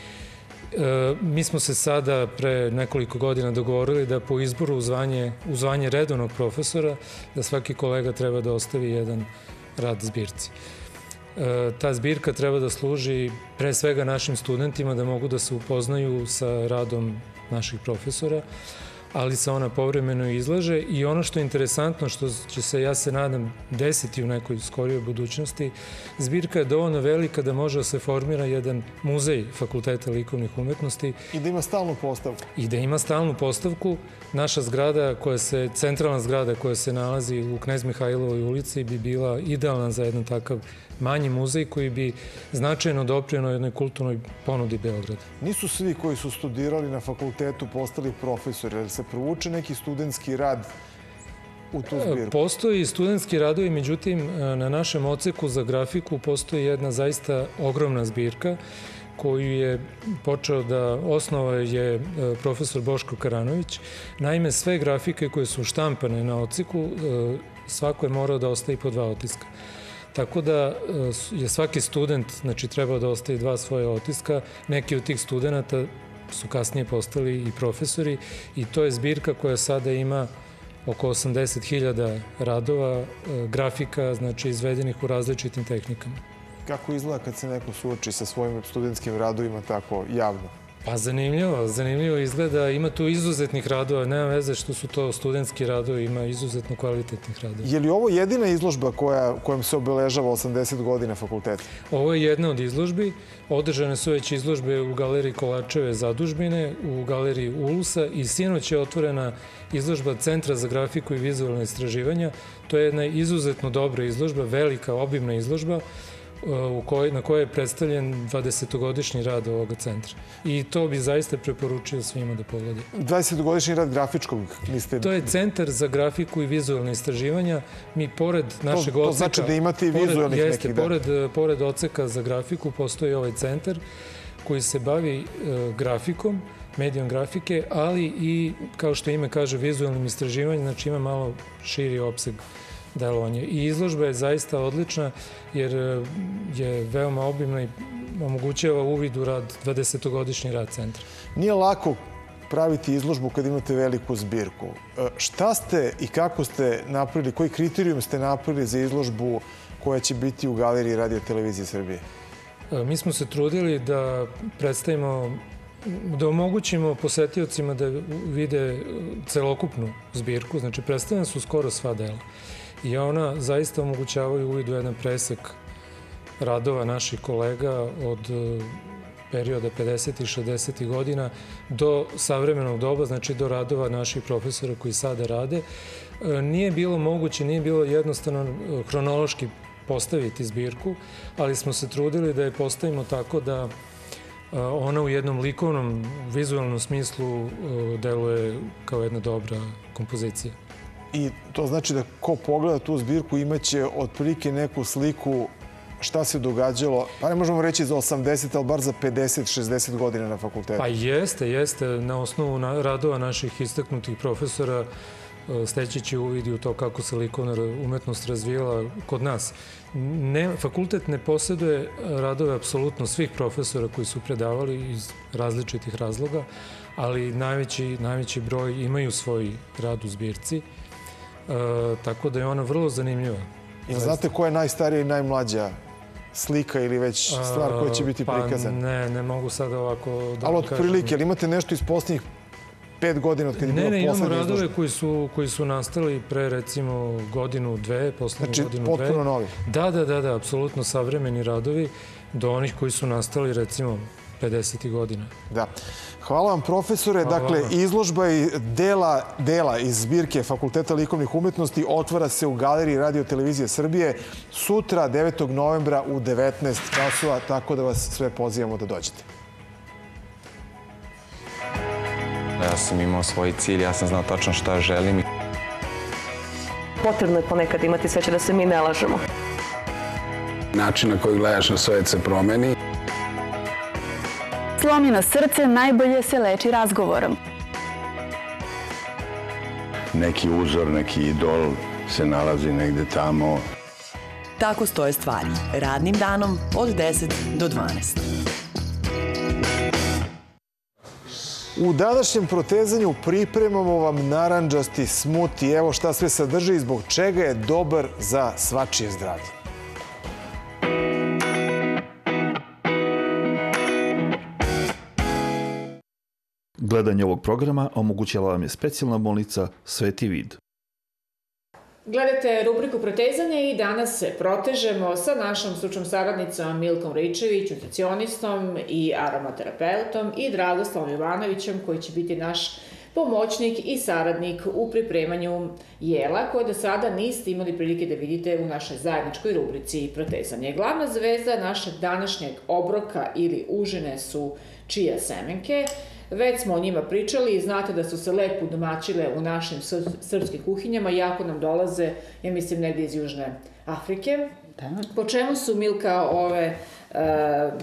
E, mi smo se sada pre nekoliko godina dogovorili da po izboru u zvanje, u zvanje redovnog profesora, da svaki kolega treba da ostavi jedan rad zbirci. E, ta zbirka treba da služi pre svega našim studentima da mogu da se upoznaju sa radom naših profesora, ali se ona povremeno izlaže i ono što je interesantno, što će se, ja se nadam, desiti u nekoj skorijoj budućnosti, zbirka je dovoljno velika da može da se formira jedan muzej Fakulteta likovnih umetnosti. I da ima stalnu postavku. I da ima stalnu postavku. Naša zgrada, koja se, centralna zgrada koja se nalazi u Knez Mihajlovoj ulici, bi bila idealna za jedan takav manji muzej koji bi značajno doprineo jednoj kulturnoj ponudi Beograda. Nisu svi koji su studirali na fakultetu postali profesori, jer se provuče neki studentski rad u tu zbirku? Postoji studentski radovi, međutim, na našem odseku za grafiku postoji jedna zaista ogromna zbirka koju je počeo da osnova je profesor Boško Karanović. Naime, sve grafike koje su štampane na odseku, svako je morao da ostavi po dva otiska. Tako da je svaki student, znači, trebao da ostavi dva svoje otiska. Neki od tih studenta su kasnije postali i profesori i to je zbirka koja sada ima oko osamdeset hiljada radova, grafika, znači, izvedenih u različitim tehnikama. Kako izgleda kad se neko suoči sa svojim studentskim radovima tako javno? Pa zanimljivo, zanimljivo izgleda. Ima tu izuzetnih radova, nema veze što su to studentski radovi, ima izuzetno kvalitetnih radova. Je li ovo jedina izložba kojom se obeležava osamdeset godina fakulteta? Ovo je jedna od izložbi. Održane su već izložbe u galeriji Kolačeve zadužbine, u galeriji Ulusa i sinoć je otvorena izložba Centra za grafiku i vizualne istraživanja. To je jedna izuzetno dobra izložba, velika, obimna izložba, na kojoj je predstavljen dvadesetogodišnji rad ovoga centra. I to bi zaista preporučio svima da pogledaju. dvadesetogodišnji rad grafičkog, mislite? To je Centar za grafiku i vizualne istraživanja. Mi pored našeg odseka... To znači da imate i vizualnih nekih, da? Jeste, pored odseka za grafiku postoji ovaj centar koji se bavi grafikom, medijom grafike, ali i, kao što ime kaže, vizualnim istraživanjem, znači ima malo širi opseg delovanja. I izložba je zaista odlična jer je veoma obimna i omogućava uvid u rad, dvadesetogodišnji rad centra. Nije lako praviti izložbu kad imate veliku zbirku. Šta ste i kako ste napravili, koji kriterijum ste napravili za izložbu koja će biti u Galeriji Radio televizije Srbije? Mi smo se trudili da predstavimo, da omogućimo posetiocima da vide celokupnu zbirku. Znači, predstavljena su skoro sva dela. I ona zaista omogućavaju uvid u jedan presek radova naših kolega od perioda pedesetih i šezdesetih godina do savremenog doba, znači do radova naših profesora koji sada rade. Nije bilo moguće, nije bilo jednostavno hronološki postaviti zbirku, ali smo se trudili da je postavimo tako da ona u jednom likovnom, vizualnom smislu deluje kao jedna dobra kompozicija. I to znači da ko pogleda tu zbirku imaće otprilike neku sliku šta se događalo, pa ne možemo reći za osamdeset, ali bar za pedeset šezdeset godina na fakultetu. Pa jeste, jeste. Na osnovu radova naših istaknutih profesora steći će uvidi u to kako se likovna umetnost razvijela kod nas. Fakultet ne posjeduje radove apsolutno svih profesora koji su predavali iz različitih razloga, ali najveći broj imaju svoj rad u zbirci. Tako da je ona vrlo zanimljiva. Ili znate koja je najstarija i najmlađa slika ili već stvar koja će biti prikazana? Pa ne, ne mogu sada ovako da kažem. Ali od prilike, ali imate nešto iz posljednjih pet godina od kada je bilo poslednje izložbe? Ne, ne, imamo radove koji su nastali pre recimo godinu, dve, poslednje godinu, dve. Znači potpuno novi? Da, da, da, da, apsolutno savremeni radovi do onih koji su nastali recimo pedesetih godina. Da. Hvala vam, profesore. Dakle, izložba i dela iz zbirke Fakulteta likovnih umetnosti otvara se u Galeriji Radio televizije Srbije sutra, devetog novembra u devetnaest časova, tako da vas sve pozivamo da dođete. Ja sam imao svoj cilj, ja sam znao tačno šta želim. Potrebno je ponekad imati sreće da se mi ne lažemo. Način na koji gledaš na svet se promeni. Slomljeno srce najbolje se leči razgovorom. Neki uzor, neki idol se nalazi negde tamo. Tako stoje stvari. Radnim danom od deset do dvanaest. U današnjem protezanju pripremamo vam narandžasti smuti. Evo šta sve sadrži i zbog čega je dobar za svačije zdravlje. Gledanje ovog programa omogućila vam je specijalna bolnica Sveti Vid. Gledate rubriku Protezanje i danas se protežemo sa našom stručnom saradnicom Milkom Ričević, nutricionistom i aromaterapeutom i Dragoslavom Jovanovićem koji će biti naš pomoćnik i saradnik u pripremanju jela koje do sada niste imali prilike da vidite u našoj zajedničkoj rubrici Protezanje. Glavna zvezda našeg današnjeg obroka ili užine su čija semenke. Već smo o njima pričali i znate da su se lepo domaćile u našim srpskim kuhinjama, jako nam dolaze, ja mislim, negdje iz Južne Afrike. Po čemu su, Milka, ove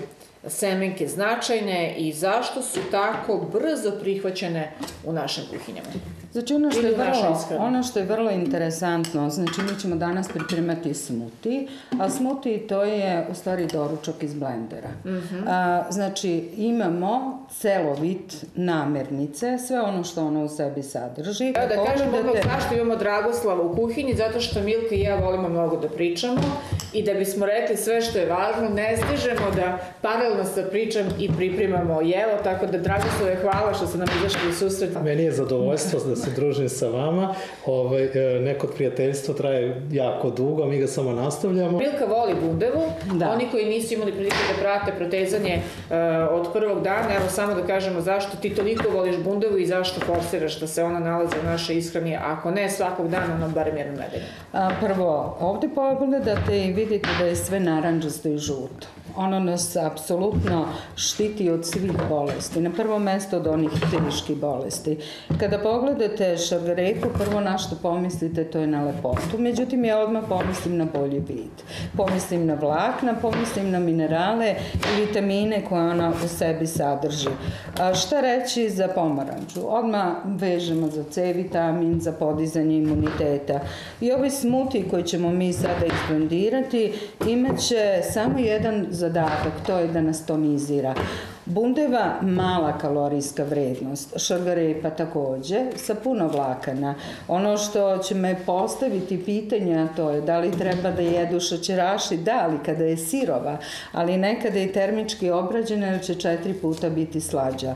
semenke značajne i zašto su tako brzo prihvaćene u našim kuhinjama? Znači ono što, je vrlo, ono što je vrlo interesantno, znači mi ćemo danas pripremati smuti, a smuti to je u stvari doručak iz blendera. Uh-huh. a, znači imamo celovit namirnice, sve ono što ono u sebi sadrži. Evo da kažem odmah zašto imamo Dragoslava u kuhinji, zato što Milka i ja volimo mnogo da pričamo i da bismo rekli sve što je važno, ne stižemo da paralelno sa pričam i pripremamo jelo, tako da Dragoslave hvala što ste nam izašli u susret. Meni je zadovoljstvo da se družim sa vama. Ovaj, neko prijateljstvo traje jako dugo, mi ga samo nastavljamo. Milka voli bundevu. Da. Oni koji nisu imali prilike da prate protezanje uh, od prvog dana, evo samo da kažemo zašto ti toliko voliš bundevu i zašto forsiraš da se ona nalazi u našoj ishrani, ako ne svakog dana, ono barem jednom nedeljom. Prvo, ovde pogledate i vidite da je sve naranđasto i žuto. Ono nas apsolutno štiti od svih bolesti. Na prvo mesto od onih teških bolesti. Kada pogledate šargarepu, prvo na što pomislite, to je na lepotu. Međutim, ja odmah pomislim na bolji vid. Pomislim na vlakna, pomislim na minerale i vitamine koje ona u sebi sadrži. A šta reći za pomoranđu? Odmah vežemo za C vitamin, za podizanje imuniteta. I ovaj smuti koji ćemo mi sada eksplandirati imaće samo jedan zadatak, to je da nas tonizira. Bundeva mala kalorijska vrednost, šargarepa takođe, sa puno vlakana. Ono što će me postaviti pitanje, to je da li treba da jedu šećeraši, da, ali kada je sirova, ali nekada je termički obrađena, jer će četiri puta biti slađa.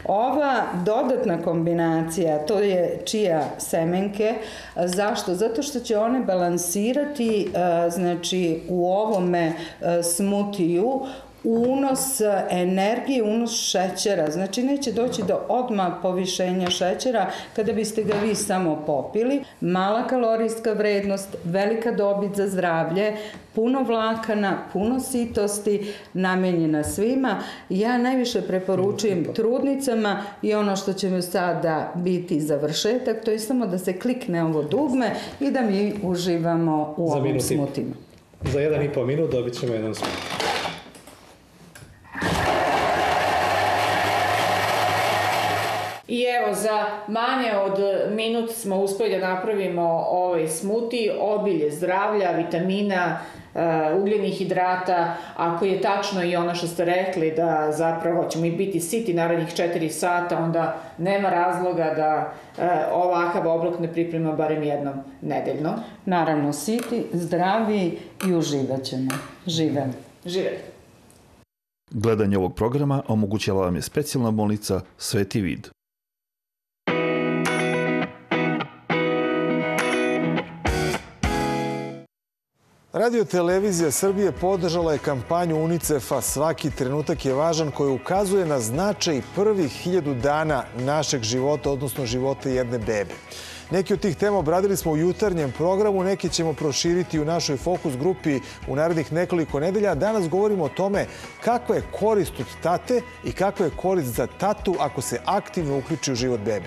Ova dodatna kombinacija, to je čija semenke. Zašto? Zato što će one balansirati, znači, u ovome smutiju unos energije, unos šećera. Znači, neće doći do odmah povišenja šećera kada biste ga vi samo popili. Mala kalorijska vrednost, velika dobit za zdravlje, puno vlakana, puno sitosti, namenjena svima. Ja najviše preporučujem trudnicama i ono što će sada biti završetak, to je samo da se klikne ovo dugme i da mi uživamo u ovom smutima. Za jedan i po minut dobit ćemo jedan smut. I evo, za manje od minut smo uspeli da napravimo ovaj smuti, obilje zdravlja, vitamina, ugljenih hidrata. Ako je tačno i ono što ste rekli da zapravo ćemo i biti siti narednih četiri sata, onda nema razloga da ovakav obrok ne priprema barem jednom nedeljno. Naravno, siti, zdravi i uživat ćemo. Živeli. Živeli. Gledanje ovog programa omogućila vam je specijalna bolnica Sveti vid. Radio televizija Srbije podržala je kampanju UNICEF-a Svaki trenutak je važan, koja ukazuje na značaj prvih hiljadu dana našeg života, odnosno života jedne bebe. Neki od tih tema obradili smo u jutarnjem programu, neke ćemo proširiti u našoj fokus grupi u narednih nekoliko nedelja. Danas govorimo o tome kakva je korist od tate i kakva je korist za tatu ako se aktivno uključi u život bebe.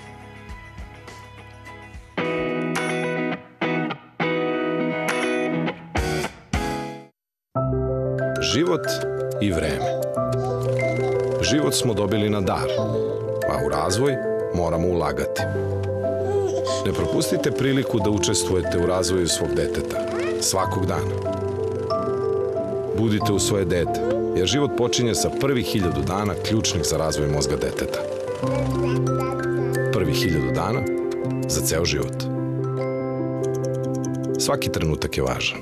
Život i vreme. Život smo dobili na dar, a u razvoj moramo ulagati. Ne propustite priliku da učestvujete u razvoju svog deteta, svakog dana. Budite u svoje dete, jer život počinje sa prvih hiljadu dana ključnih za razvoj mozga deteta. Prvih hiljadu dana za ceo život. Svaki trenutak je važan.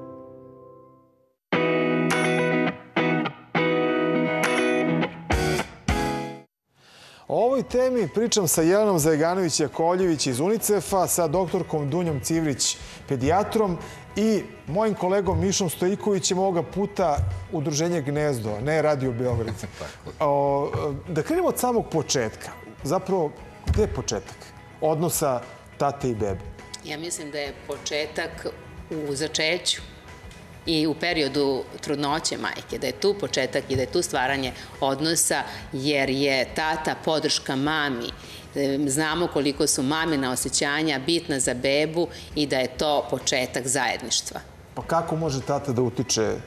O ovoj temi pričam sa Jelenom Zajeganović-Jakovljević iz UNICEF-a, sa doktorkom Dunjom Civrić, pedijatrom, i mojim kolegom Mišom Stojikovićem, ovoga puta Udruženje Gnezdo, ne Radio Beograd. Da krenemo od samog početka. Zapravo, gde je početak odnosa tate i bebe? Ja mislim da je početak u začeću i u periodu trudnoće majke, da je tu početak i da je tu stvaranje odnosa, jer je tata podrška mami. Znamo koliko su mamina osjećanja bitna za bebu i da je to početak zajedništva. Pa kako može tata da utiče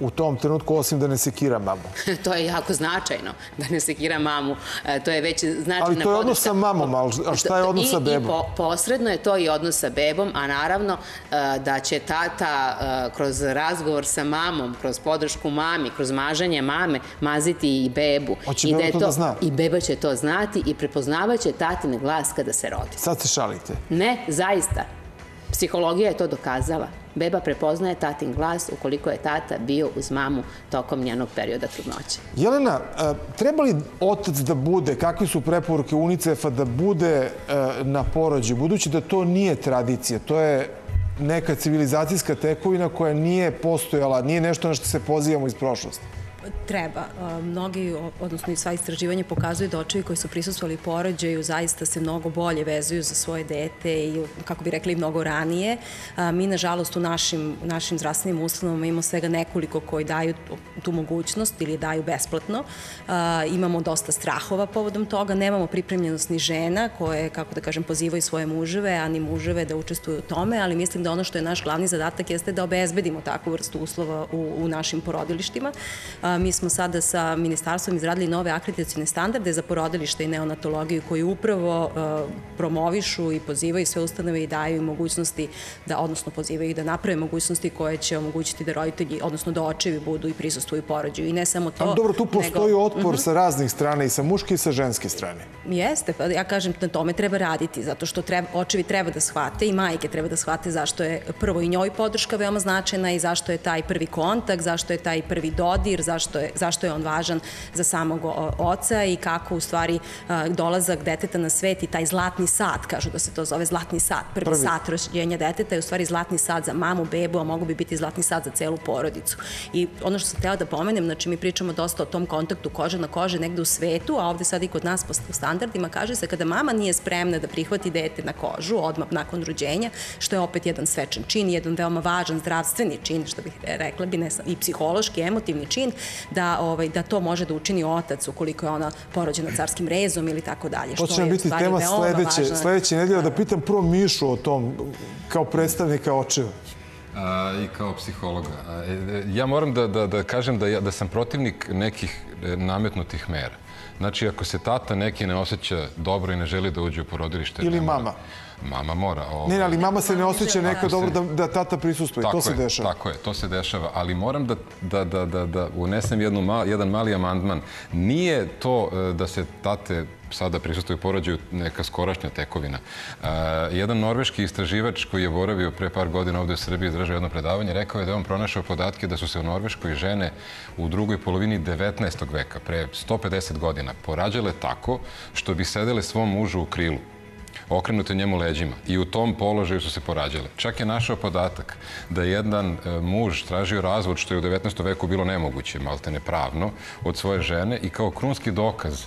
u tom trenutku, osim da ne sekira mamu? To je jako značajno, da ne sekira mamu. To je već značajna podrška. Ali to je odnos sa mamom, a šta je odnos sa bebom? I posredno je to i odnos sa bebom, a naravno da će tata kroz razgovor sa mamom, kroz podršku mami, kroz mažanje mame, maziti i bebu. Hoće beba to da zna? I beba će to znati i prepoznavaće tatin glas kada se rodi. Sad se šalite? Ne, zaista. Psihologija je to dokazala. Beba prepoznaje tatin glas ukoliko je tata bio uz mamu tokom njenog perioda trudnoće. Jelena, treba li otac da bude, kakve su preporuke UNICEF-a da bude na porođaju, budući da to nije tradicija, to je neka civilizacijska tekovina koja nije postojala, nije nešto na što se pozivamo iz prošlosti? Treba. Mnogi, odnosno i sva istraživanja pokazuju da očevi koji su prisustvovali porođaju zaista se mnogo bolje vezuju za svoje dete i, kako bi rekli, mnogo ranije. Mi, nažalost, u našim, našim zdravstvenim ustanovama imamo svega nekoliko koji daju tu mogućnost ili daju besplatno. Imamo dosta strahova povodom toga. Nemamo pripremljenost ni žena koje, kako da kažem, pozivaju svoje muževe, a ni muževe da učestvuju u tome, ali mislim da ono što je naš glavni zadatak jeste da obezbedimo takvu vrstu uslova u, u našim porodilištima. Mi smo sada sa ministarstvom izradili nove akreditacione standarde za porodilište i neonatologiju koji upravo promovišu i pozivaju sve ustanove i daju mogućnosti da, odnosno pozivaju ih da naprave mogućnosti koje će omogućiti da roditelji, odnosno da očevi budu i prisustvuju porođaju. I ne samo to. Dobro, tu postoji otpor sa raznih strana, i sa muške i sa ženske strane. Jeste, pa ja kažem, na tome treba raditi, zato što očevi treba da shvate i majke treba da shvate zašto je prvo i njoj podrška veoma značajna i zašto je taj prvi kontakt, zašto je taj prvi dodir, zašto je, zašto je on važan za samog oca i kako u stvari dolazak deteta na svet i taj zlatni sat, kažu da se to zove zlatni sat, prvi, prvi. sat rođenja deteta je u stvari zlatni sat za mamu, bebu, a mogu bi biti zlatni sat za celu porodicu. I ono što sam htjela da pomenem, znači mi pričamo dosta o tom kontaktu kože na kože negde u svetu, a ovde sad i kod nas po standardima kaže se kada mama nije spremna da prihvati dete na kožu odmah nakon rođenja, što je opet jedan svečan čin, jedan veoma važan zdravstveni čin, što bih rekla bi, ne, i psihološki, emotivni čin, da, ovaj, da to može da učini otac ukoliko je ona porođena carskim rezom ili tako dalje. To će nam biti tema sledeće, sledeće nedelje, da pitam prvo Mišu o tom kao predstavnika očeva. A, i kao psihologa. A, ja moram da, da, da kažem da, ja, da sam protivnik nekih nametnutih mera. Znači, ako se tata neki ne osjeća dobro i ne želi da uđe u porodilište... Ili mama. Mama mora. Ne, ali mama se ne osjeća neko dobro da, da tata prisustuje. To se dešava. Tako je, to se dešava. Ali moram da, da, da, da, da unesem jednu mal, jedan mali amandman. Nije to da se tate sada prisustuju porođaju neka skorašnja tekovina. Uh, jedan norveški istraživač koji je boravio pre par godina ovde u Srbiji i držao jedno predavanje, rekao je da je on pronašao podatke da su se u Norveškoj žene u drugoj polovini devetnaestog veka, pre sto pedeset godina, porađale tako što bi sedele svom mužu u krilu, okrenute njemu leđima, i u tom položaju su se porađale. Čak je našao podatak da je jedan muž tražio razvod, što je u devetnaestom veku bilo nemoguće, maltene pravno, od svoje žene, i kao krunski dokaz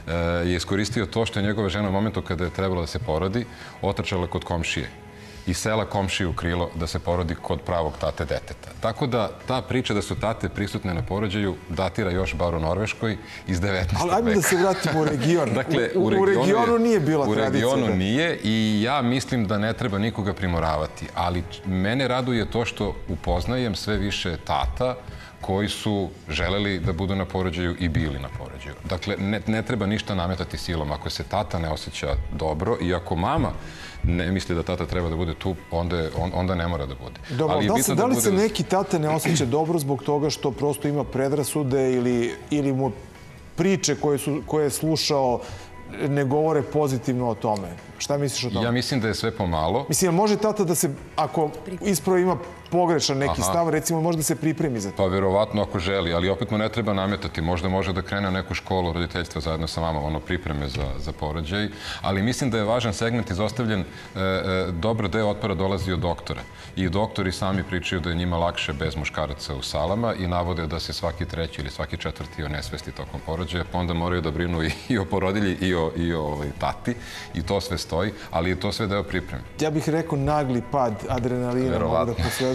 je iskoristio to što je njegova žena u momentu kada je trebala da se porodi otrčala kod komšije i sela komšiju u krilo da se porodi kod pravog tate deteta. Tako da ta priča da su tate prisutne na porođaju datira još bar u Norveškoj iz devetnaestog veka. Ali ajmo da se vratimo u region. Dakle, u, u, regionu, u regionu nije bila u tradicija. U regionu nije i ja mislim da ne treba nikoga primoravati. Ali mene raduje to što upoznajem sve više tata koji su želeli da budu na porođaju i bili na porođaju. Dakle, ne, ne treba ništa nametati silom. Ako se tata ne osjeća dobro i ako mama ne misli da tata treba da bude tu, onda, je, on, onda ne mora da bude. Dobro, ali da li, se, da li se neki tate ne osjeća dobro zbog toga što prosto ima predrasude ili, ili mu priče koje, su, koje je slušao ne govore pozitivno o tome? Šta misliš o tome? Ja mislim da je sve pomalo. Mislim, može tata da se, ako ispravo ima pogrešan neki Aha. stav, recimo, može da se pripremi za to? Pa verovatno ako želi, ali opet mu ne treba nametati. Možda može da krene u neku školu roditeljstva zajedno sa mamom, ono pripreme za, za porođaj. Ali mislim da je važan segment izostavljen. E, e, dobro deo otpora dolazi od doktora. I doktori sami pričaju da je njima lakše bez muškaraca u salama i navode da se svaki treći ili svaki četvrti onesvesti tokom porođaja, pa onda moraju da brinu i, i o porodilji i o, i o ovaj, tati. I to sve stoji, ali je to sve deo pripreme. Ja bih rekao nagli pad adrenalina, mogu da posvedočim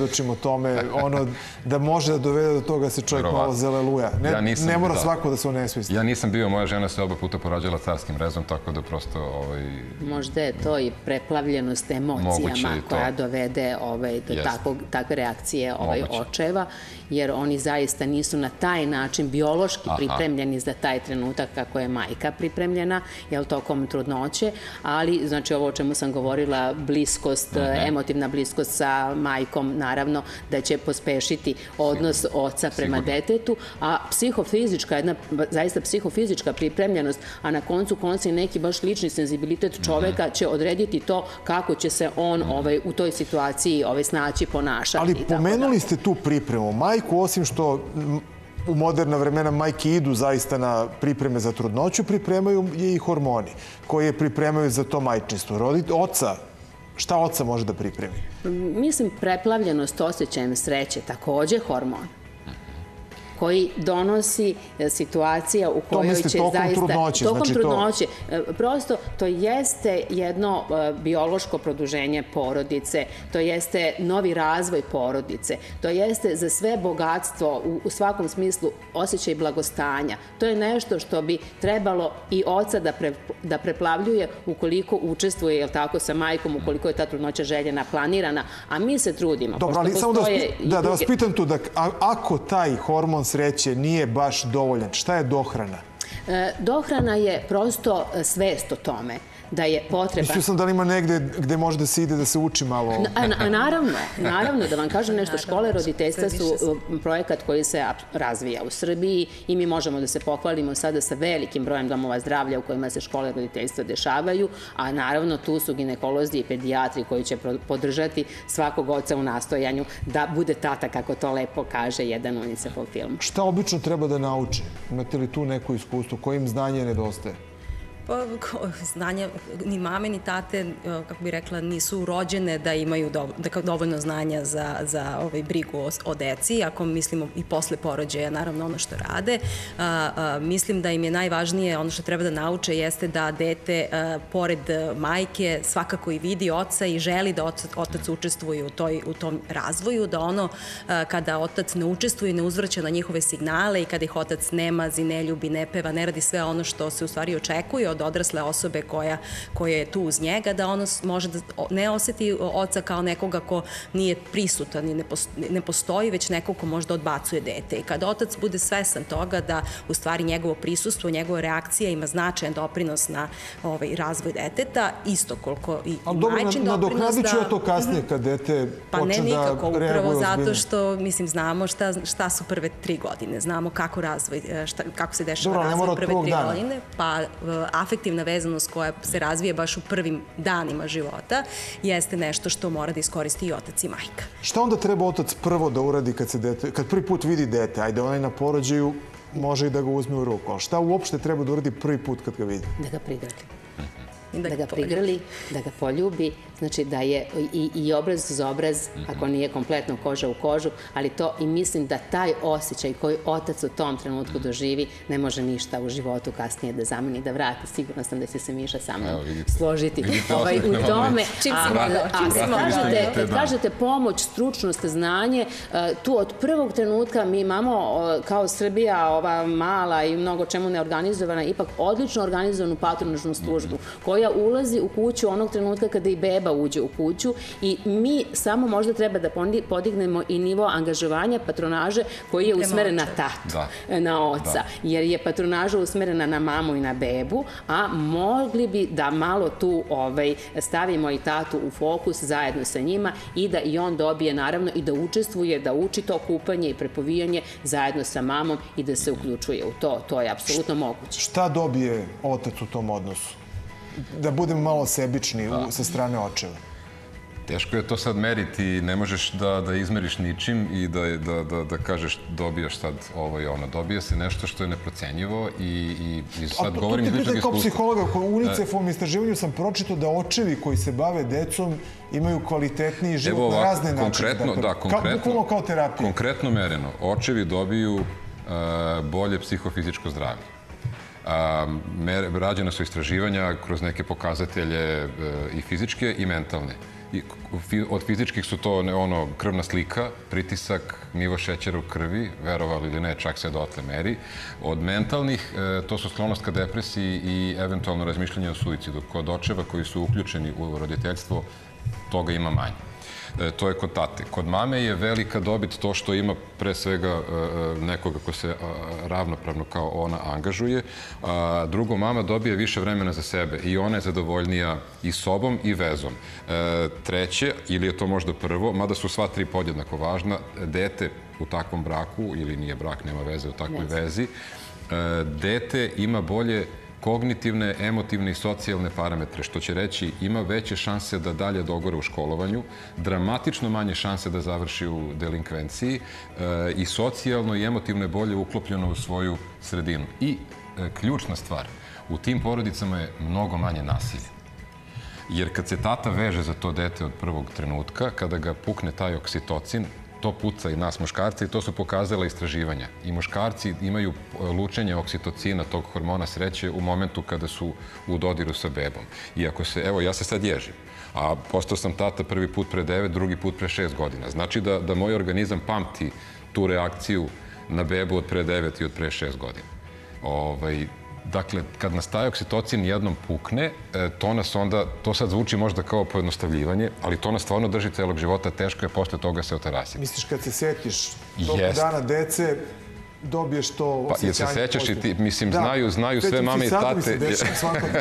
svedočim o tome, ono, da može da dovede do toga da se čovjek malo zeleluja. Ne, ne mora svako da se onesvisti. Ja nisam bio, moja žena se oba puta porađala carskim rezom, tako da prosto... Možda je to i preplavljenost emocijama koja dovede do takve reakcije očeva, jer oni zaista nisu na taj način biološki pripremljeni za taj trenutak kako je majka pripremljena, jel, tokom trudnoće, ali, znači, ovo o čemu sam govorila, bliskost, emotivna bliskost sa majkom, naravno, da će pospešiti odnos oca prema detetu, a psihofizička, jedna zaista psihofizička pripremljenost, a na koncu konca i neki baš lični senzibilitet čoveka će odrediti to kako će se on u toj situaciji snaći, ponašati. Ali pomenuli ste tu pripremu. Majku, osim što u moderna vremena majke idu zaista na pripreme za trudnoću, pripremaju je i hormoni koji je pripremaju za to majčinstvo. Oca, šta oca može da pripremi? Mislim, preplavljenost osjećajem sreće, takođe hormon koji donosi situacija u kojoj će zaista... To mislite tokom trudnoće? Tokom trudnoće. Prosto, to jeste jedno biološko produženje porodice, to jeste novi razvoj porodice, to jeste za sve bogatstvo, u svakom smislu, osjećaj blagostanja. To je nešto što bi trebalo i oca da preplavljuje ukoliko učestvuje, jel tako, sa majkom, ukoliko je ta trudnoća željena, planirana, a mi se trudimo. Dobro, ali samo da vas pitam tu, ako taj hormon sreće nije baš dovoljan, šta je dohrana? Dohrana je prosto svest o tome da je potreban... Mislio sam da li ima negde gde može da se ide, da se uči malo... Naravno, naravno, da vam kažem nešto, škole roditeljstva su projekat koji se razvija u Srbiji i mi možemo da se pohvalimo sada sa velikim brojem domova zdravlja u kojima se škole roditeljstva dešavaju, a naravno tu su ginekolozi i pedijatri koji će podržati svakog oca u nastojanju da bude tata, kako to lepo kaže jedan UNICEF-ov film. Šta obično treba da nauče? Imate li tu neko iskustvo? Kojim znanje nedostaje? Pa, znanja, ni mame, ni tate, kako bih rekla, nisu rođene da imaju dovoljno znanja za brigu o deci, ako mislimo i posle porođaja, naravno ono što rade. Mislim da im je najvažnije, ono što treba da nauče, jeste da dete, pored majke, svakako i vidi oca i želi da otac učestvuje u tom razvoju, da ono, kada otac ne učestvuje, ne uzvraća na njihove signale i kada ih otac ne mazi, ne ljubi, ne peva, ne radi sve ono što se u stvari očekuje od odrasle osobe koja je tu uz njega, da ono može da ne osjeti oca kao nekoga ko nije prisutan i ne postoji, već nekog ko možda odbacuje dete. I kada otac bude svesan toga da u stvari njegovo prisustvo, njegova reakcija ima značajan doprinos na razvoj deteta, isto koliko i majčin doprinos da... Nadoknadit ću ja to kasnije kad dete počne da reaguje ozbiljno. Pa ne nikako, upravo zato što, mislim, znamo šta su prve tri godine, znamo kako razvoj, kako se dešava razvoj prve tri godine, pa afektivna vezanost koja se razvije baš u prvim danima života jeste nešto što mora da iskoristi i otac i majka. Šta onda treba otac prvo da uradi kad prvi put vidi dete? Ajde, onaj na porođaju može i da ga uzme u ruku, ali šta uopšte treba da uradi prvi put kad ga vidi? Da ga prigrli. Da ga prigrli, da ga poljubi, znači da je i obraz za obraz, ako nije kompletno koža u kožu, ali to i mislim da taj osjećaj koji otac u tom trenutku doživi ne može ništa u životu kasnije da zameni, da vrati. Sigurno sam da će se Miša sa mnom složiti u tome. A kad kažete pomoć, stručnost, znanje, tu od prvog trenutka mi imamo kao Srbija, ova mala i mnogo čemu neorganizovana, ipak odlično organizovanu patronažnu službu koja ulazi u kuću onog trenutka kada i beba uđe u kuću i mi samo možda treba da podignemo i nivo angažovanja patronaže koji je usmeren na tatu, na oca, jer je patronaža usmerena na mamu i na bebu, a mogli bi da malo tu stavimo i tatu u fokus zajedno sa njima i da i on dobije naravno i da učestvuje, da uči to kupanje i prepovijanje zajedno sa mamom i da se uključuje u to. To je apsolutno moguće. Šta dobije otac u tom odnosu? Da budemo malo sebični sa strane očeva. Teško je to sad meriti, ne možeš da izmeriš ničim i da kažeš dobijaš sad ovo i ono. Dobije se nešto što je neprocenjivo i sad govorim iz ličnog iskustva. Kao psihologa, u UNICEF-ovom istraživanju sam pročitao da očevi koji se bave decom imaju kvalitetniji život na razne načine. Bukvalno kao terapija. Konkretno mereno, očevi dobiju bolje psihofizičko zdravlje. Rađena su istraživanja kroz neke pokazatelje i fizičke i mentalne. Od fizičkih su to ono krvna slika, pritisak, nivo šećera u krvi, verovali ili ne, čak se dotle meri. Od mentalnih, to su sklonost ka depresiji i eventualno razmišljanje o suicidu. Kod očeva koji su uključeni u roditeljstvo, toga ima manje. To je kod tate. Kod mame je velika dobit to što ima pre svega nekoga ko se ravnopravno kao ona angažuje. Drugo, mama dobije više vremena za sebe i ona je zadovoljnija i sobom i vezom. Treće, ili je to možda prvo, mada su sva tri podjednako važna, dete u takvom braku, ili nije brak, nema veze u takvoj vezi, dete ima bolje kognitivne, emotivne i socijalne parametre, što će reći ima veće šanse da dalje dogore u školovanju, dramatično manje šanse da završi u delinkvenciji i socijalno i emotivno je bolje uklopljeno u svoju sredinu. I ključna stvar, u tim porodicama je mnogo manje nasilja. Jer kad se tata veže za to dete od prvog trenutka, kada ga pukne taj oksitocin, to puca i nas muškarci i to su pokazala istraživanja. I muškarci imaju lučenje oksitocina, tog hormona sreće, u momentu kada su u dodiru sa bebom. I ako se, evo, ja se sad ježim, a postao sam tata prvi put pre devet, drugi put pre šest godina. Znači da, da moj organizam pamti tu reakciju na bebu od pre devet i od pre šest godina. Ovaj, Dakle, kad nas taj oksitocin jednom pukne, to nas onda, to sad zvuči možda kao pojednostavljivanje, ali to nas stvarno drži celog života, teško je posle toga se otarasiti. Misliš, kad se setiš tog dana dece, dobiješ to osjećanje? Pa, jer se sećaš i ti, mislim, znaju, znaju sve mame i tate. Se dešava svakodnevno.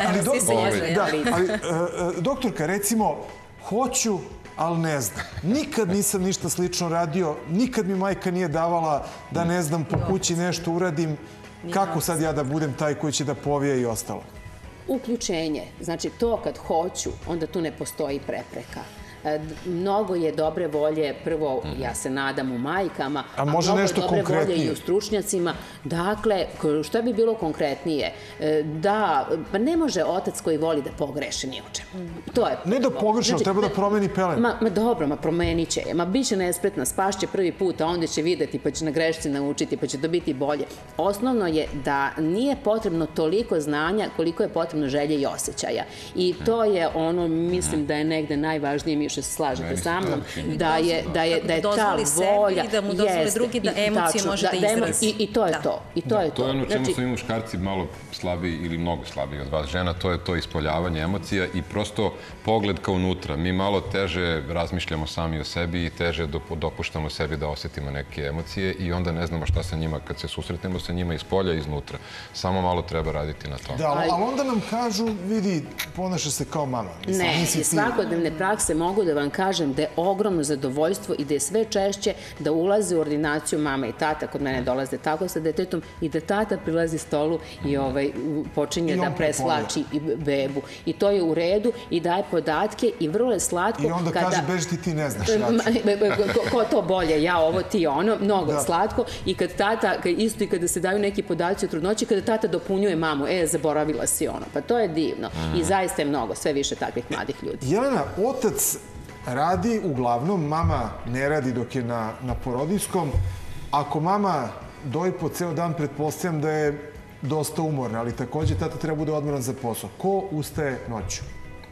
Ali, doktorka, recimo, hoću, ali ne znam. Nikad nisam ništa slično radio, nikad mi majka nije davala da, ne znam, po kući nešto uradim. Kako sad ja da budem taj koji će da povije i ostalo? Uključenje. Znači, to kad hoću, onda tu ne postoji prepreka. Mnogo je dobre volje, prvo, ja se nadam, u majkama, a mnogo je dobre volje i u stručnjacima. Dakle, što bi bilo konkretnije? Da, pa ne može otac koji voli da pogreši ni u čemu. To je ne da pogreši, ali treba da promeni pelenu. Ma dobro, ma promenit će je. Ma bit će nespretna, spašće prvi put, a onda će videti, pa će na grešci naučiti, pa će dobiti bolje. Osnovno je da nije potrebno toliko znanja koliko je potrebno želje i osjećaja. I to je ono, mislim da je negde najvažnije, mi što se slažete sa mnom, da je ta volja... Da mu dozvoli drugi da emocije može da izrazi. I to je to. I to je to. To je ono čemu su i muškarci malo slabiji ili mnogo slabiji od vas žena, to je to ispoljavanje emocija i prosto pogled ka unutra. Mi malo teže razmišljamo sami o sebi i teže dopuštamo sebi da osetimo neke emocije i onda ne znamo šta sa njima kad se susretnemo sa njima iz polja i iznutra. Samo malo treba raditi na tome. Da, ali onda nam kažu, vidi, ponaša se kao mama. Ne, iz svakodnevne prakse mogu da vam kažem da je ogromno zadovoljstvo i da je sve češće da ulaze u ordinaciju mama i tata, kod mene dolaze tako sa detetom, i da tata prilazi stolu i počinje da preslači bebu. I to je u redu i daje podatke i vrlo je slatko. I onda kaže, beži ti, ti ne znaš. Ko to bolje, ja ovo, ti ono, mnogo slatko. I kad tata, isto i kada se daju neki podaci o trudnoći, kada tata dopunjuje mamu, e, zaboravila si ono. Pa to je divno. I zaista je mnogo, sve više takvih mladih ljudi. Jelena, otac radi uglavnom, mama ne radi dok je na porodiljskom. Ako mama doji po ceo dan, pretpostavljam da je dosta umorna, ali takođe tata treba bude odmoran za posao. Ko ustaje noću?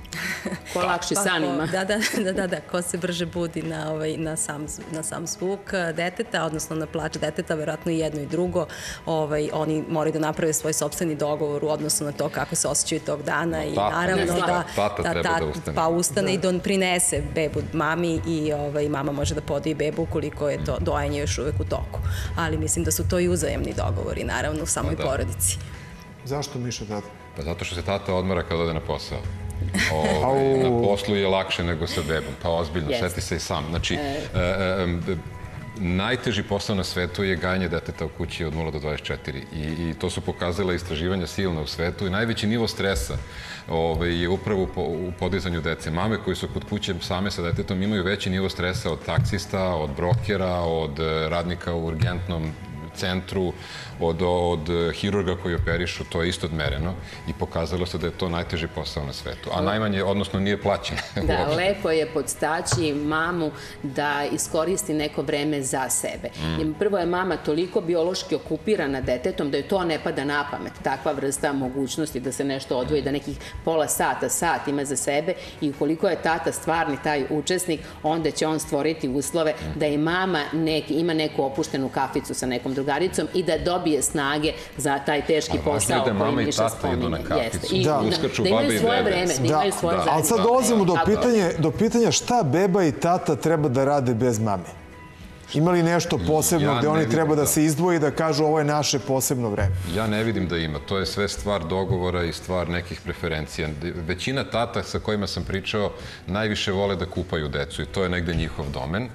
Ko lakši san ima. Da, da, da, da, ko se brže budi na sam zvuk deteta, odnosno na plač deteta, verovatno i jedno i drugo. Oni moraju da naprave svoj sopstveni dogovor u odnosu na to kako se osjećaju tog dana i naravno da pa ustane i da prinese bebu mami i mama može da podoji bebu ukoliko je to dojenje još uvek u toku. Ali mislim da su to i uzajemni dogovori, naravno, u samoj porodici. Zašto Miša tata? Pa zato što se tata odmara kad ode na posao. Na poslu je lakše nego sa bebom, pa ozbiljno, seti se i sam. Znači, najteži posao na svetu je gajanje deteta u kući od nula do dvadeset četiri i to su pokazala istraživanja silna u svetu i najveći nivo stresa je upravo u podizanju dece. Mame koji su kod kuće same sa detetom imaju veći nivo stresa od taksista, od brokera, od radnika u urgentnom centru, od, od hirurga koji operišu, to je isto odmereno i pokazalo se da je to najteži posao na svetu. A najmanje, odnosno nije plaćen. Da, lepo je podstaći mamu da iskoristi neko vreme za sebe. Mm. Prvo je mama toliko biološki okupirana detetom da joj to ne pada na pamet. Takva vrsta mogućnosti da se nešto odvoji, da nekih pola sata, sat ima za sebe i ukoliko je tata stvarni taj učesnik, onda će on stvoriti uslove da i mama neki, ima neku opuštenu kaficu sa nekom drugaricom i da dobije snage za taj teški posao koji Miša spominje. I da imaju svoje vreme, da imaju svoje vreme. Ali sad dolazimo do pitanja, do pitanja šta beba i tata treba da rade bez mame. Ima li nešto posebno gde oni treba da se izdvoji i da kažu ovo je naše posebno vreme? Ja ne vidim da ima. To je sve stvar dogovora i stvar nekih preferencija. Većina tata sa kojima sam pričao najviše vole da kupaju decu i to je negde njihov domen.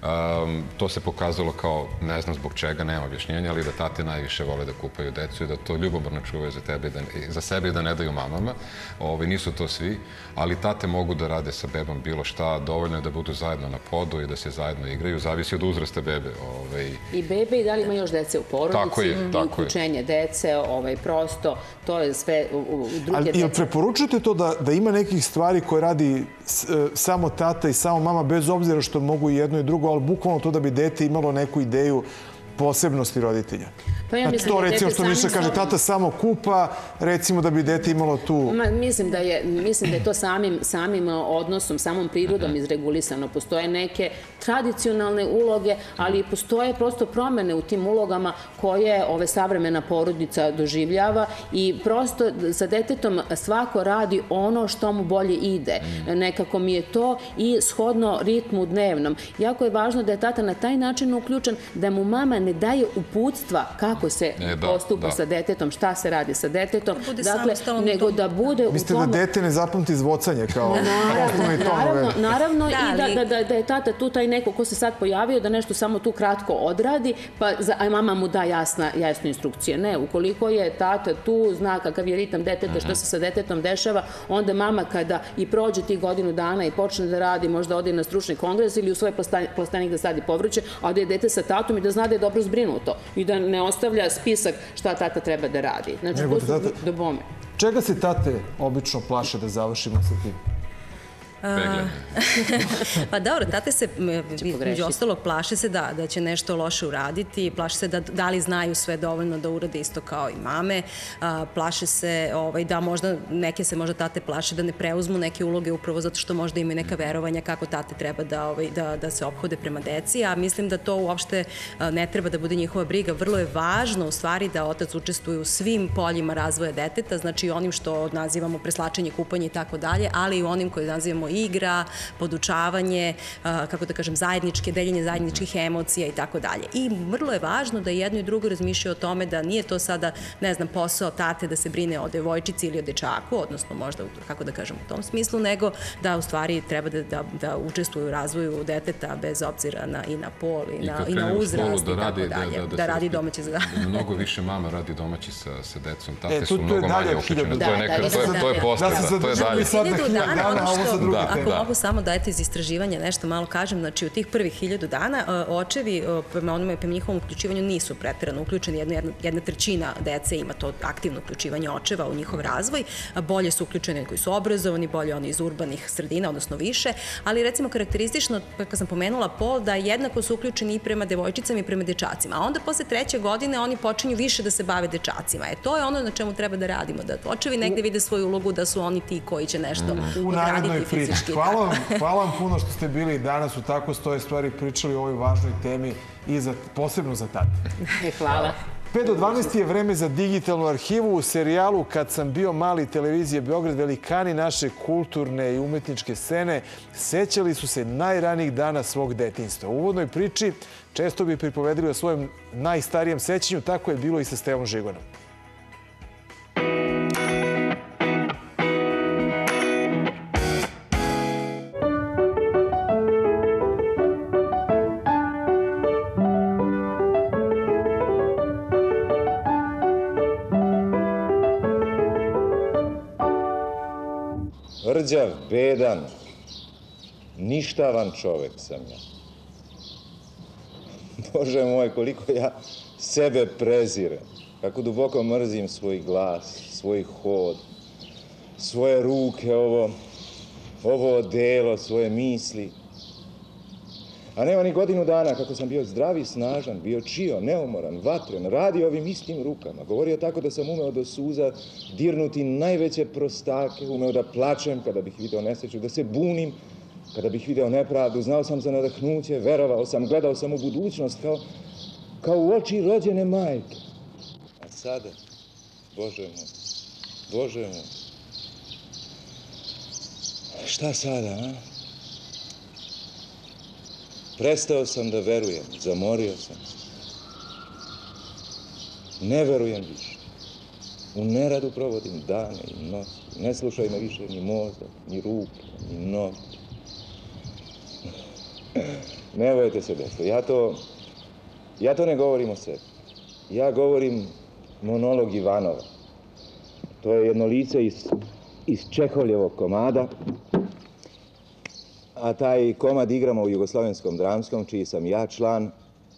Um, to se pokazalo kao, ne znam zbog čega, nema objašnjenja, ali da tate najviše vole da kupaju decu i da to ljubomorno čuvaju za, tebe, da, za sebe i da ne daju mamama. Ove, nisu to svi, ali tate mogu da rade sa bebom bilo šta, dovoljno je da budu zajedno na podu i da se zajedno igraju, zavisi od uzrasta bebe. Ove, I bebe i da li ima još dece u porodici, tako je, tako i uključenje dece, ovaj, prosto, to je sve u, u druge dece. Ali preporučujete to da, da ima nekih stvari koje radi s, e, samo tata i samo mama, bez obzira što mogu i jedno i drugo, ali bukvalno to da bi dete imalo neku ideju posebnosti roditelja? Pa ja znači to recimo što Miša kaže, tata samo kupa, recimo da bi dete imalo tu... Ma, mislim, da je, mislim da je to samim, samim odnosom, samom prirodom izregulisano. Postoje neke tradicionalne uloge, ali postoje prosto promene u tim ulogama koje ove savremena porodica doživljava i prosto sa detetom svako radi ono što mu bolje ide. Nekako mi je to i shodno ritmu dnevnom. Jako je važno da je tata na taj način uključen, da mu mama ne daje uputstva kako se e, da, postupa da. sa detetom, šta se radi sa detetom, dakle, nego da bude u Mislite tome... da dete ne zapamti zvocanje kao osnovni ton? Naravno, naravno da, i da, da, da, da je tata tu taj neko ko se sad pojavio, da nešto samo tu kratko odradi, pa za, a mama mu da jasna, jasne instrukcije. Ne, ukoliko je tata tu, zna kakav je ritam deteta, šta se sa detetom dešava, onda mama kada i prođe tih godinu dana i počne da radi, možda ode na stručni kongres ili u svoj plastenik da sadi povrće, a da je dete sa tatom i da zna da je dobro zbrinuto i da ne ostavlja spisak šta tata treba da radi. Znači, to su do bome. Čega se tate obično plaše, da završimo sa tim? Pa dobro, tate se, među ostalog, plaše se da, da će nešto loše uraditi, plaše se da, da li znaju sve dovoljno da urade isto kao i mame, plaše se ovaj, da možda, neke se možda tate plaše da ne preuzmu neke uloge upravo zato što možda imaju neka verovanja kako tate treba da, ovaj, da, da se ophode prema deci, a mislim da to uopšte ne treba da bude njihova briga. Vrlo je važno u stvari da otac učestvuje u svim poljima razvoja deteta, znači onim što nazivamo preslačenje, kupanje i tako dalje, ali i onim koje nazivamo igra, podučavanje, kako da kažem, zajedničke, deljenje zajedničkih emocija i tako dalje. I vrlo je važno da jedno i drugo razmišljaju o tome da nije to sada, ne znam, posao tate da se brine o devojčici ili o dečaku, odnosno možda, kako da kažem, u tom smislu, nego da u stvari treba da, da, da učestvuju u razvoju deteta bez obzira na, i na pol, i na, i na uzrast i tako dalje. Da, da, da radi domaći zadatak. Mnogo više mama radi domaći sa, sa decom. Tate su mnogo manje uključene. To je neka, to je, to je postrada, to je dalje. Hiljadu dana, ono što, ako mogu samo da eto iz istraživanja nešto malo kažem, znači u tih prvih hiljadu dana očevi prema onome, prema njihovom uključivanju nisu preterano uključeni, jedna, jedna trećina dece ima to aktivno uključivanje očeva u njihov razvoj, bolje su uključeni koji su obrazovani, bolje oni iz urbanih sredina, odnosno više, ali recimo karakteristično, kako sam pomenula, pol, da jednako su uključeni i prema devojčicama i prema dečacima, a onda posle treće godine oni počinju više da se bave dečacima. E, to je ono na čemu treba da radimo, da očevi negde vide svoju ulogu, da su oni ti koji će nešto mm. odraditi fizički. Hvala vam, hvala vam puno što ste bili danas u Tako stoje stvari, pričali o ovoj važnoj temi i za, posebno za tate. Hvala. pet do dvanaest je vreme za digitalnu arhivu. U serijalu Kad sam bio mali televizije Beograd, velikani naše kulturne i umetničke scene sećali su se najranijih dana svog detinjstva. U uvodnoj priči često bi pripovedili o svojem najstarijem sećanju, tako je bilo i sa Stevom Žigonom. Rđav, bedan, ništavan čovek sam ja. Bože moj, koliko ja sebe prezirem. Kako duboko mrzim svoj glas, svoj hod, svoje ruke, ovo, ovo odelo, svoje misli. A nema ni godinu dana kako sam bio zdrav i snažan, bio čio, neumoran, vatren, radio ovim istim rukama. Govorio tako da sam umeo do suza dirnuti najveće prostake, umeo da plačem kada bih video nesreću, da se bunim kada bih video nepravdu. Znao sam za nadahnuće, verovao sam, gledao sam u budućnost kao, kao u oči rođene majke. A sada, Bože moj, Bože moj, šta sada, a? Prestao sam da verujem, zamorio sam se. Ne verujem više. U neradu provodim dane i noći. Ne slušaj me više ni mozak, ni ruke, ni noge. Ne bojte se, deco. Ja to, ja to ne govorim o sebi. Ja govorim monolog Ivanova. To je jedno lice iz, iz Čehovljevog komada. A taj komad igramo u Jugoslovenskom dramskom, čiji sam ja član.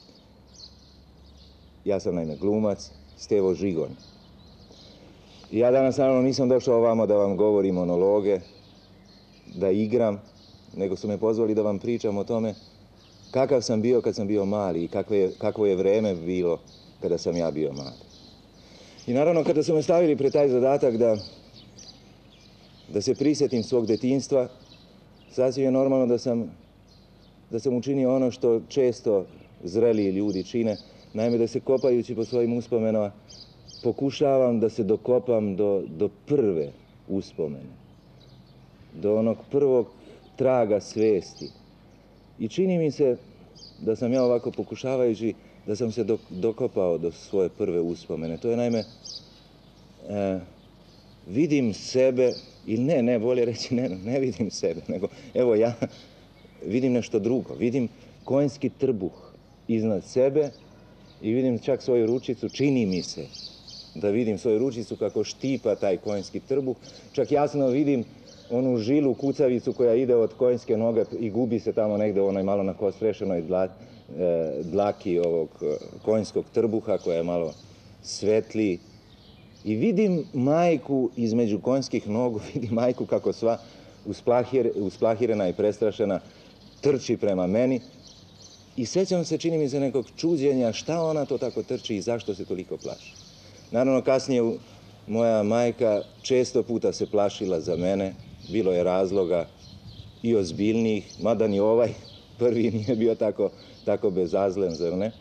Ja sam naime glumac, Stevo Žigon. I ja danas naravno nisam došao ovamo da vam govorim monologe, da igram, nego su me pozvali da vam pričam o tome kakav sam bio kad sam bio mali i kakvo je, kakvo je vreme bilo kada sam ja bio mali. I naravno kada su me stavili pred taj zadatak da, da se prisjetim svog detinjstva, sasvim je normalno da sam, da sam učinio ono što često zreliji ljudi čine, naime da se kopajući po svojim uspomenama pokušavam da se dokopam do, do prve uspomene, do onog prvog traga svesti. I čini mi se da sam ja ovako pokušavajući da sam se dok, dokopao do svoje prve uspomene. To je naime, e, vidim sebe, ili ne, ne, bolje reći ne, ne vidim sebe, nego evo ja vidim nešto drugo. Vidim konjski trbuh iznad sebe i vidim čak svoju ručicu, čini mi se da vidim svoju ručicu kako štipa taj konjski trbuh. Čak jasno vidim onu žilu kucavicu koja ide od konjske noge i gubi se tamo negde u onoj malo na kosprešenoj dla, e, dlaki ovog konjskog trbuha koja je malo svetliji. I vidim majku između konjskih nogu, vidim majku kako sva usplahir, usplahirena i prestrašena trči prema meni. I sećam se, čini mi se, nekog čuđenja šta ona to tako trči i zašto se toliko plaši. Naravno, kasnije moja majka često puta se plašila za mene. Bilo je razloga i ozbiljnijih, mada ni ovaj prvi nije bio tako, tako bezazlen, zar ne?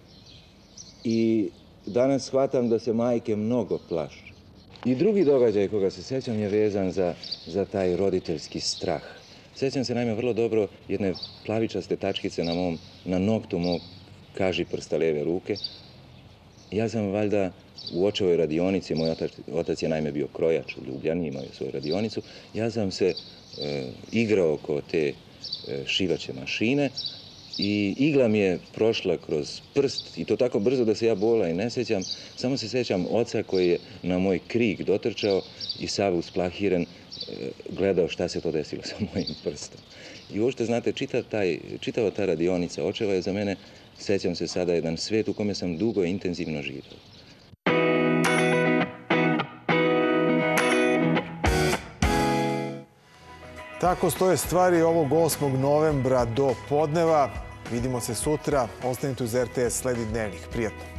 I danas shvatam da se majke mnogo plaše. I drugi događaj koga se sećam je vezan za, za taj roditeljski strah. Sećam se naime vrlo dobro jedne plavičaste tačkice na, mom, na noktu mog kaži prsta leve ruke. Ja sam valjda u očevoj radionici, moj otac, otac je naime bio krojač u Ljubljani, imao je svoju radionicu, ja sam se e, igrao oko te e, šivaće mašine i igla mi je prošla kroz prst i to tako brzo da se ja bola i ne sećam. Samo se sećam oca koji je na moj krik dotrčao i sav usplahiren e, gledao šta se to desilo sa mojim prstom. I uopšte, znate, čitav taj, čitava ta radionica očeva je za mene, sećam se sada, jedan svet u kome sam dugo i intenzivno živao. Tako stoje stvari ovog osmog novembra do podneva. Vidimo se sutra. Ostanite uz R T S, sledi Dnevnik. Prijatno.